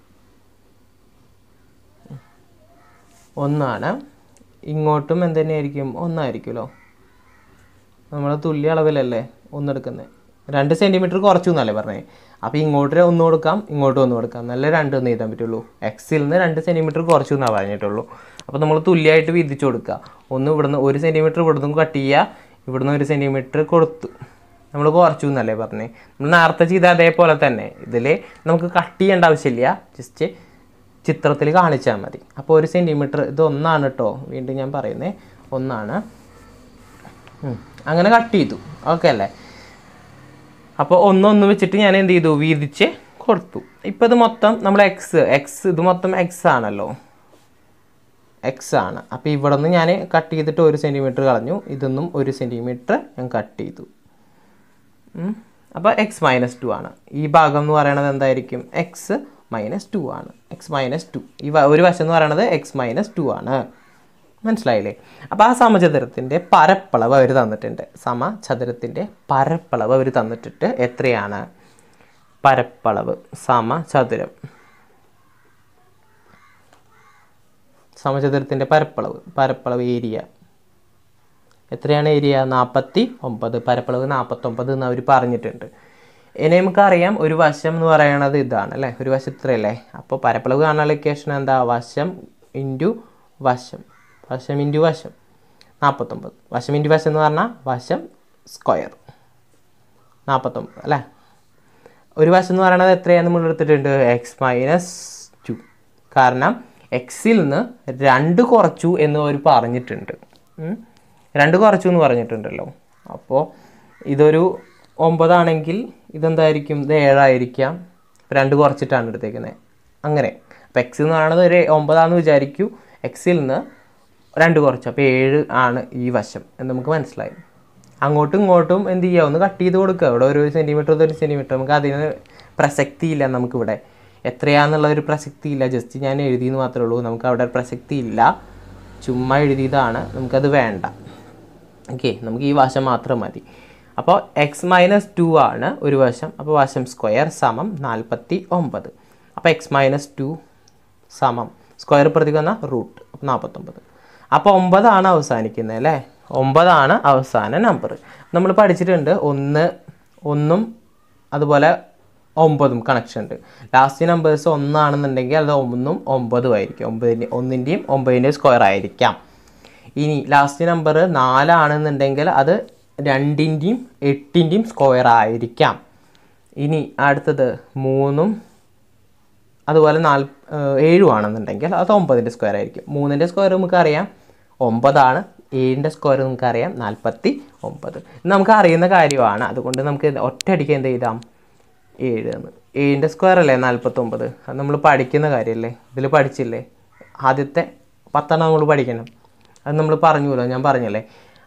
1 ആണ്. ഇങ്ങോട്ടും എന്തെന്നായിരിക്കും 1 ആയിരിക്കുമല്ലോ. നമ്മൾ തുല്യ അളവിലല്ലേ 1 എടുക്കുന്നത്. 2 സെൻറ്റിമീറ്റർ കുറച്ചു എന്നല്ലേ പറഞ്ഞത്. അപ്പോൾ ഇങ്ങോട്ട് 1 കൊടുക്കാം, ഇങ്ങോട്ട് 1 കൊടുക്കാം, നല്ല 2 എന്ന് എഴുതാൻ പറ്റുള്ളൂ. എക്സിൽ നിന്ന് 2 സെൻറ്റിമീറ്റർ കുറച്ചു എന്നാണ് പറഞ്ഞിട്ടുള്ളൂ. അപ്പോൾ നമ്മൾ തുല്യമായിട്ട് വീതിച്ചു കൊടുക്കുക. ഇവിടുന്ന് 1 സെൻറ്റിമീറ്റർ ഇവിടുന്ന് കട്ട് ചെയ്യുക, ഇവിടുന്ന് 1 സെൻറ്റിമീറ്റർ കൊടുത്തു, നമ്മൾ കുറച്ചു എന്നല്ലേ പറഞ്ഞത്. നമ്മൾ നേരത്തെ ചെയ്ത അതേപോലെ തന്നെ ഇതിൽ നമുക്ക് കട്ട് ചെയ്യേണ്ട ആവശ്യമില്ല, ജസ്റ്റ് ചിത്രത്തിൽ കാണിച്ചാൽ മതി. അപ്പോൾ 1 സെൻറ്റിമീറ്റർ ഇത് 1 ആണ് കേട്ടോ, വീണ്ടും ഞാൻ പറയുന്നത് 1 ആണ്. അങ്ങനെ കട്ട് ചെയ്തു, ഓക്കെ അല്ലേ. അപ്പോൾ 1 വെച്ചിട്ട് ഞാൻ എന്ത് ചെയ്തു, വീതിച്ച് കൊടുത്തു. ഇപ്പോൾ ഇത് മൊത്തം നമ്മൾ ഇത് മൊത്തം എക്സ് ആണല്ലോ, എക്സ് ആണ്. അപ്പോൾ ഇവിടെ നിന്ന് ഞാൻ കട്ട് ചെയ്തിട്ട് 1 സെൻറ്റിമീറ്റർ കളഞ്ഞു, ഇതൊന്നും 1 സെൻറ്റിമീറ്റർ ഞാൻ കട്ട് ചെയ്തു. അപ്പോൾ x-2 ആണ്. ഈ ഭാഗം എന്ന് പറയുന്നത് എന്തായിരിക്കും, x-2 ആണ്. x-2 ഈ ഒരു വശം എന്ന് പറയുന്നത് x-2 ആണ്. മനസ്സിലായില്ലേ? അപ്പോൾ ആ സമചതുരത്തിൻ്റെ പരപ്പളവ് അവർ തന്നിട്ടുണ്ട്. സമചതുരത്തിൻ്റെ പരപ്പളവ് അവർ തന്നിട്ടിട്ട് എത്രയാണ് പരപ്പളവ് സമചതുരത്തിൻ്റെ പരപ്പളവ് ഏരിയ എത്രയാണ്? ഏരിയ 49, പരപ്പളവ് 49 എന്ന് അവർ പറഞ്ഞിട്ടുണ്ട്. ഇനി നമുക്കറിയാം ഒരു വശം എന്ന് പറയുന്നത് ഇതാണ് അല്ലേ, ഒരു വശം ഇത്രയല്ലേ. അപ്പോൾ പരപ്പളവ് കാണാനുള്ള ഇക്വേഷൻ എന്താ, വശം ഇൻറ്റു വശം 49. വശം ഇൻറ്റു വശം എന്ന് പറഞ്ഞാൽ വശം സ്ക്വയർ 49 അല്ലേ. ഒരു വശം എന്ന് പറയുന്നത് എത്രയാണ് നമ്മൾ എടുത്തിട്ടുണ്ട്, x-2. കാരണം എക്സിൽ നിന്ന് 2 കുറച്ചു എന്ന് അവർ പറഞ്ഞിട്ടുണ്ട്. 2 കുറച്ചു എന്ന് പറഞ്ഞിട്ടുണ്ടല്ലോ. അപ്പോൾ ഇതൊരു 9 ആണെങ്കിൽ ഇതെന്തായിരിക്കും, ഇത് 7 ആയിരിക്കാം. 2 കുറച്ചിട്ടാണ് എടുത്തേക്കുന്നത് അങ്ങനെ. അപ്പോൾ എക്സ് എന്ന് പറയുന്നത് ഒരു 9 ആണെന്ന് വിചാരിക്കൂ, എക്സിൽ നിന്ന് 2 കുറച്ചു, അപ്പോൾ 7 ആണ് ഈ വശം എന്ന് നമുക്ക് മനസ്സിലായി. അങ്ങോട്ടും ഇങ്ങോട്ടും എന്ത് ചെയ്യുക, ഒന്ന് കട്ട് ചെയ്ത് കൊടുക്കുക. ഇവിടെ 1 സെൻറ്റിമീറ്റർ 1 സെൻറ്റിമീറ്റർ, നമുക്ക് അതിന് പ്രസക്തിയില്ല. നമുക്കിവിടെ എത്രയാണെന്നുള്ള ഒരു പ്രസക്തിയില്ല, ജസ്റ്റ് ഞാൻ എഴുതിയെന്ന് മാത്രമേ ഉള്ളൂ. നമുക്ക് അവിടെ പ്രസക്തിയില്ല, ചുമ്മാ എഴുതിയതാണ്, നമുക്കത് വേണ്ട. ഓക്കെ, നമുക്ക് ഈ വശം മാത്രം മതി. അപ്പോൾ x-2 ആണ് ഒരു വശം. അപ്പോൾ വശം സ്ക്വയർ സമം 49. അപ്പോൾ x-2 സമം സ്ക്വയർ പ്രതിക്കുന്ന റൂട്ട് 49. അപ്പോൾ 9 ആണ് അവസാനിക്കുന്നത് അല്ലേ, 9 ആണ് അവസാന നമ്പർ. നമ്മൾ പഠിച്ചിട്ടുണ്ട് 1 അതുപോലെ 9 കണക്ഷൻ ഉണ്ട്. ലാസ്റ്റ് നമ്പേഴ്സ് 1 ആണെന്നുണ്ടെങ്കിൽ അത് 1 9 ആയിരിക്കും, 1ൻ്റെയും 9ൻ്റെയും സ്ക്വയർ ആയിരിക്കാം. ഇനി ലാസ്റ്റ് നമ്പർ 4 ആണെന്നുണ്ടെങ്കിൽ അത് 2ൻ്റെയും 8ൻ്റെയും സ്ക്വയർ ആയിരിക്കാം. ഇനി അടുത്തത് 3 അതുപോലെ 7 ആണെന്നുണ്ടെങ്കിൽ അത് 9ൻ്റെ സ്ക്വയർ ആയിരിക്കും. 3ൻ്റെ സ്ക്വയർ നമുക്കറിയാം 9 ആണ്, 7ൻ്റെ സ്ക്വയർ നമുക്കറിയാം 49. നമുക്ക് അറിയുന്ന കാര്യമാണ്, അതുകൊണ്ട് നമുക്ക് ഒറ്റയടിക്ക് എന്ത് ചെയ്താം 7 എന്ന്. 7ൻ്റെ സ്ക്വയർ അല്ലേ 49, അത് നമ്മൾ പഠിക്കുന്ന കാര്യമല്ലേ, ഇതിൽ പഠിച്ചില്ലേ, ആദ്യത്തെ 10 നമ്മൾ പഠിക്കണം, അത് നമ്മൾ പറഞ്ഞല്ലോ, ഞാൻ പറഞ്ഞല്ലേ.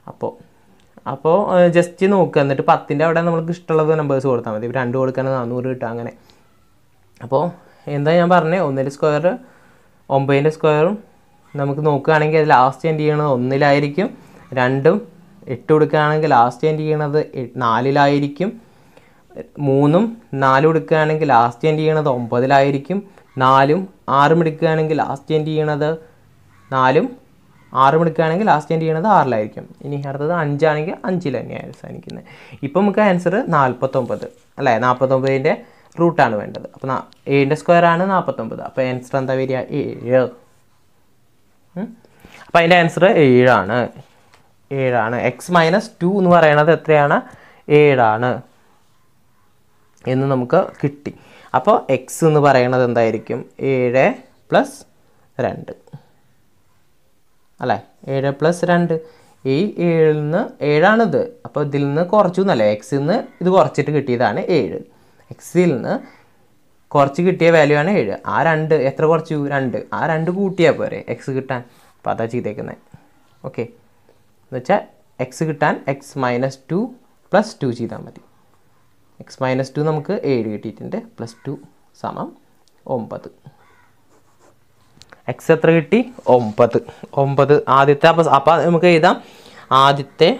അപ്പോൾ ജസ്റ്റ് നോക്കുക, എന്നിട്ട് 10ൻ്റെ അവിടെ നമുക്ക് ഇഷ്ടമുള്ളത് നമ്പേഴ്സ് കൊടുത്താൽ മതി. 2 കൊടുക്കുകയാണെങ്കിൽ 400 കിട്ടുക അങ്ങനെ. അപ്പോൾ എന്താ ഞാൻ പറഞ്ഞത്, 1ൻ്റെ സ്ക്വയർ 9ൻ്റെ സ്ക്വയറും നമുക്ക് നോക്കുകയാണെങ്കിൽ അത് ലാസ്റ്റ് എൻഡ് ചെയ്യണത് 1-ലായിരിക്കും. 2ഉം 8 കൊടുക്കുകയാണെങ്കിൽ ലാസ്റ്റ് എൻഡ് ചെയ്യണത് 4-ലായിരിക്കും. 3ഉം 4 കൊടുക്കുകയാണെങ്കിൽ ലാസ്റ്റ് എൻഡ് ചെയ്യണത് 9-ലായിരിക്കും. 4ഉം 6ഉം എടുക്കുകയാണെങ്കിൽ ലാസ്റ്റ് എൻഡ് ചെയ്യണത് 4ഉം 6ഉം എടുക്കുകയാണെങ്കിൽ ലാസ്റ്റ് എൻഡ് ചെയ്യണത് 6-ലായിരിക്കും. ഇനി അടുത്തത് 5 ആണെങ്കിൽ 5-ൽ തന്നെയാണ് അവസാനിക്കുന്നത്. ഇപ്പോൾ നമുക്ക് ആൻസർ 49 അല്ലേ, 49ൻ്റെ റൂട്ടാണ് വേണ്ടത്. അപ്പോൾ 7ൻ്റെ സ്ക്വയർ ആണ് 49. അപ്പോൾ ആൻസർ എന്താ വരിക, 7. അപ്പോൾ അതിൻ്റെ ആൻസർ 7 ആണ്. x-2 എന്ന് പറയുന്നത് എത്രയാണ്, 7 എന്ന് നമുക്ക് കിട്ടി. അപ്പോൾ എക്സ് എന്ന് പറയുന്നത് എന്തായിരിക്കും? 7 + 2 അല്ലേ? 7 + 2. ഈ 7ൽ നിന്ന് 7ആണിത്. അപ്പോൾ ഇതിൽ നിന്ന് കുറച്ചു എന്നല്ലേ? എക്സിൽ നിന്ന് ഇത് കുറച്ചിട്ട് കിട്ടിയതാണ് 7. എക്സിൽ നിന്ന് കുറച്ച് കിട്ടിയ വാല്യൂ ആണ് 7. ആ 2 എത്ര കുറച്ചു? 2. ആ 2 കൂട്ടിയാൽ പോരെ എക്സ് കിട്ടാൻ. അപ്പോൾ അതാ ചെയ്തേക്കുന്നത്. ഓക്കെ, എന്നുവെച്ചാൽ എക്സ് കിട്ടാൻ x - 2 + 2 ചെയ്താൽ മതി. x - 2 നമുക്ക് 7 കിട്ടിയിട്ടുണ്ട്. +2 = 9. എക്സ് എത്ര കിട്ടി? 9. ആദ്യത്തെ അപ്പോൾ നമുക്ക് എഴുതാം. ആദ്യത്തെ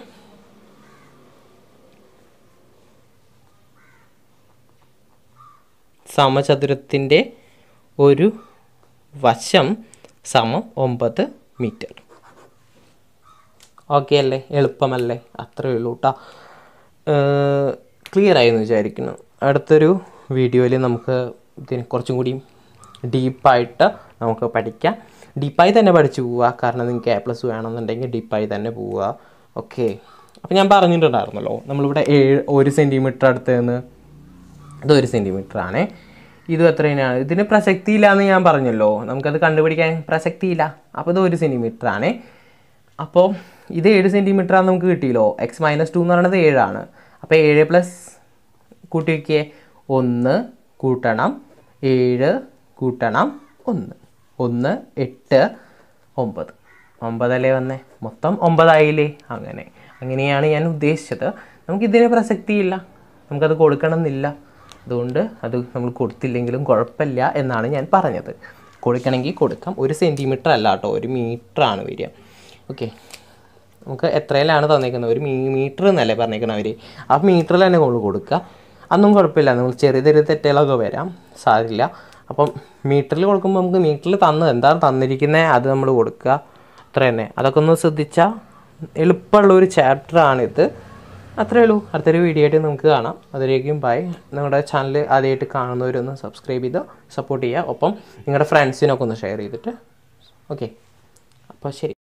സമചതുരത്തിൻ്റെ ഒരു വശം = 9 മീറ്റർ. ഓക്കെ അല്ലേ? എളുപ്പമല്ലേ? അത്രയേ ഉള്ളൂ കേട്ടോ. ക്ലിയർ ആയെന്ന് വിചാരിക്കുന്നു. അടുത്തൊരു വീഡിയോയിൽ നമുക്ക് ഇതിന് കുറച്ചും കൂടി ഡീപ്പായിട്ട് നമുക്ക് പഠിക്കാം. ഡീപ്പായി തന്നെ പഠിച്ചു പോവുക. കാരണം നിങ്ങൾക്ക് A+ വേണമെന്നുണ്ടെങ്കിൽ ഡീപ്പായി തന്നെ പോവുക. ഓക്കെ, അപ്പോൾ ഞാൻ പറഞ്ഞിട്ടുണ്ടായിരുന്നല്ലോ നമ്മളിവിടെ 1 സെൻറ്റിമീറ്റർ അടുത്തതെന്ന്. ഇത് 1 സെൻറ്റിമീറ്റർ ആണ്. ഇതും എത്രയാണ്? ഇതിന് പ്രസക്തി ഇല്ല എന്ന് ഞാൻ പറഞ്ഞല്ലോ. നമുക്കത് കണ്ടുപിടിക്കാൻ പ്രസക്തിയില്ല. അപ്പോൾ ഇത് 1 സെൻറ്റിമീറ്റർ ആണ്. അപ്പോൾ ഇത് 7 സെൻറ്റിമീറ്റർ ആണ് നമുക്ക് കിട്ടിയല്ലോ. x - 2 എന്ന് പറയുന്നത് 7 ആണ്. അപ്പോൾ 7 + കൂട്ടി വയ്ക്കിയേ. 1 കൂട്ടണം 7 കൂട്ടണം 1. 1 8 9. 9 അല്ലേ വന്നേ? മൊത്തം 9 ആയില്ലേ? അങ്ങനെയാണ് ഞാൻ ഉദ്ദേശിച്ചത്. നമുക്കിതിന് പ്രസക്തിയില്ല, നമുക്കത് കൊടുക്കണം എന്നില്ല. അതുകൊണ്ട് അത് നമ്മൾ കൊടുത്തില്ലെങ്കിലും കുഴപ്പമില്ല എന്നാണ് ഞാൻ പറഞ്ഞത്. കൊടുക്കണമെങ്കിൽ കൊടുക്കാം. 1 സെൻറ്റിമീറ്റർ അല്ല കേട്ടോ, 1 മീറ്ററാണ് വരിക. ഓക്കെ, നമുക്ക് എത്രയിലാണ് തന്നേക്കുന്നത്? 1 മീറ്റർ എന്നല്ലേ പറഞ്ഞേക്കുന്നത് അവർ. ആ മീറ്ററിൽ തന്നെ നമ്മൾ കൊടുക്കുക. അതൊന്നും കുഴപ്പമില്ല. നമ്മൾ ചെറിയ ചെറിയ തെറ്റുകളൊക്കെ വരാം, സാരില്ല. അപ്പം മീറ്ററിൽ കൊടുക്കുമ്പോൾ നമുക്ക് മീറ്ററിൽ എന്താണ് തന്നിരിക്കുന്നത് അത് നമ്മൾ കൊടുക്കുക. അത്ര തന്നെ. അതൊക്കെ ഒന്ന് ശ്രദ്ധിച്ചാൽ എളുപ്പമുള്ളൊരു ചാപ്റ്ററാണിത്. അത്രയേ ഉള്ളൂ. അടുത്തൊരു വീഡിയോ ആയിട്ട് നമുക്ക് കാണാം. അതിലേക്കും ബൈ. നിങ്ങളുടെ ചാനൽ ആദ്യമായിട്ട് കാണുന്നവരൊന്ന് സബ്സ്ക്രൈബ് ചെയ്ത് സപ്പോർട്ട് ചെയ്യുക. ഒപ്പം നിങ്ങളുടെ ഫ്രണ്ട്സിനൊക്കെ ഒന്ന് ഷെയർ ചെയ്തിട്ട്. ഓക്കെ, അപ്പോൾ ശരി.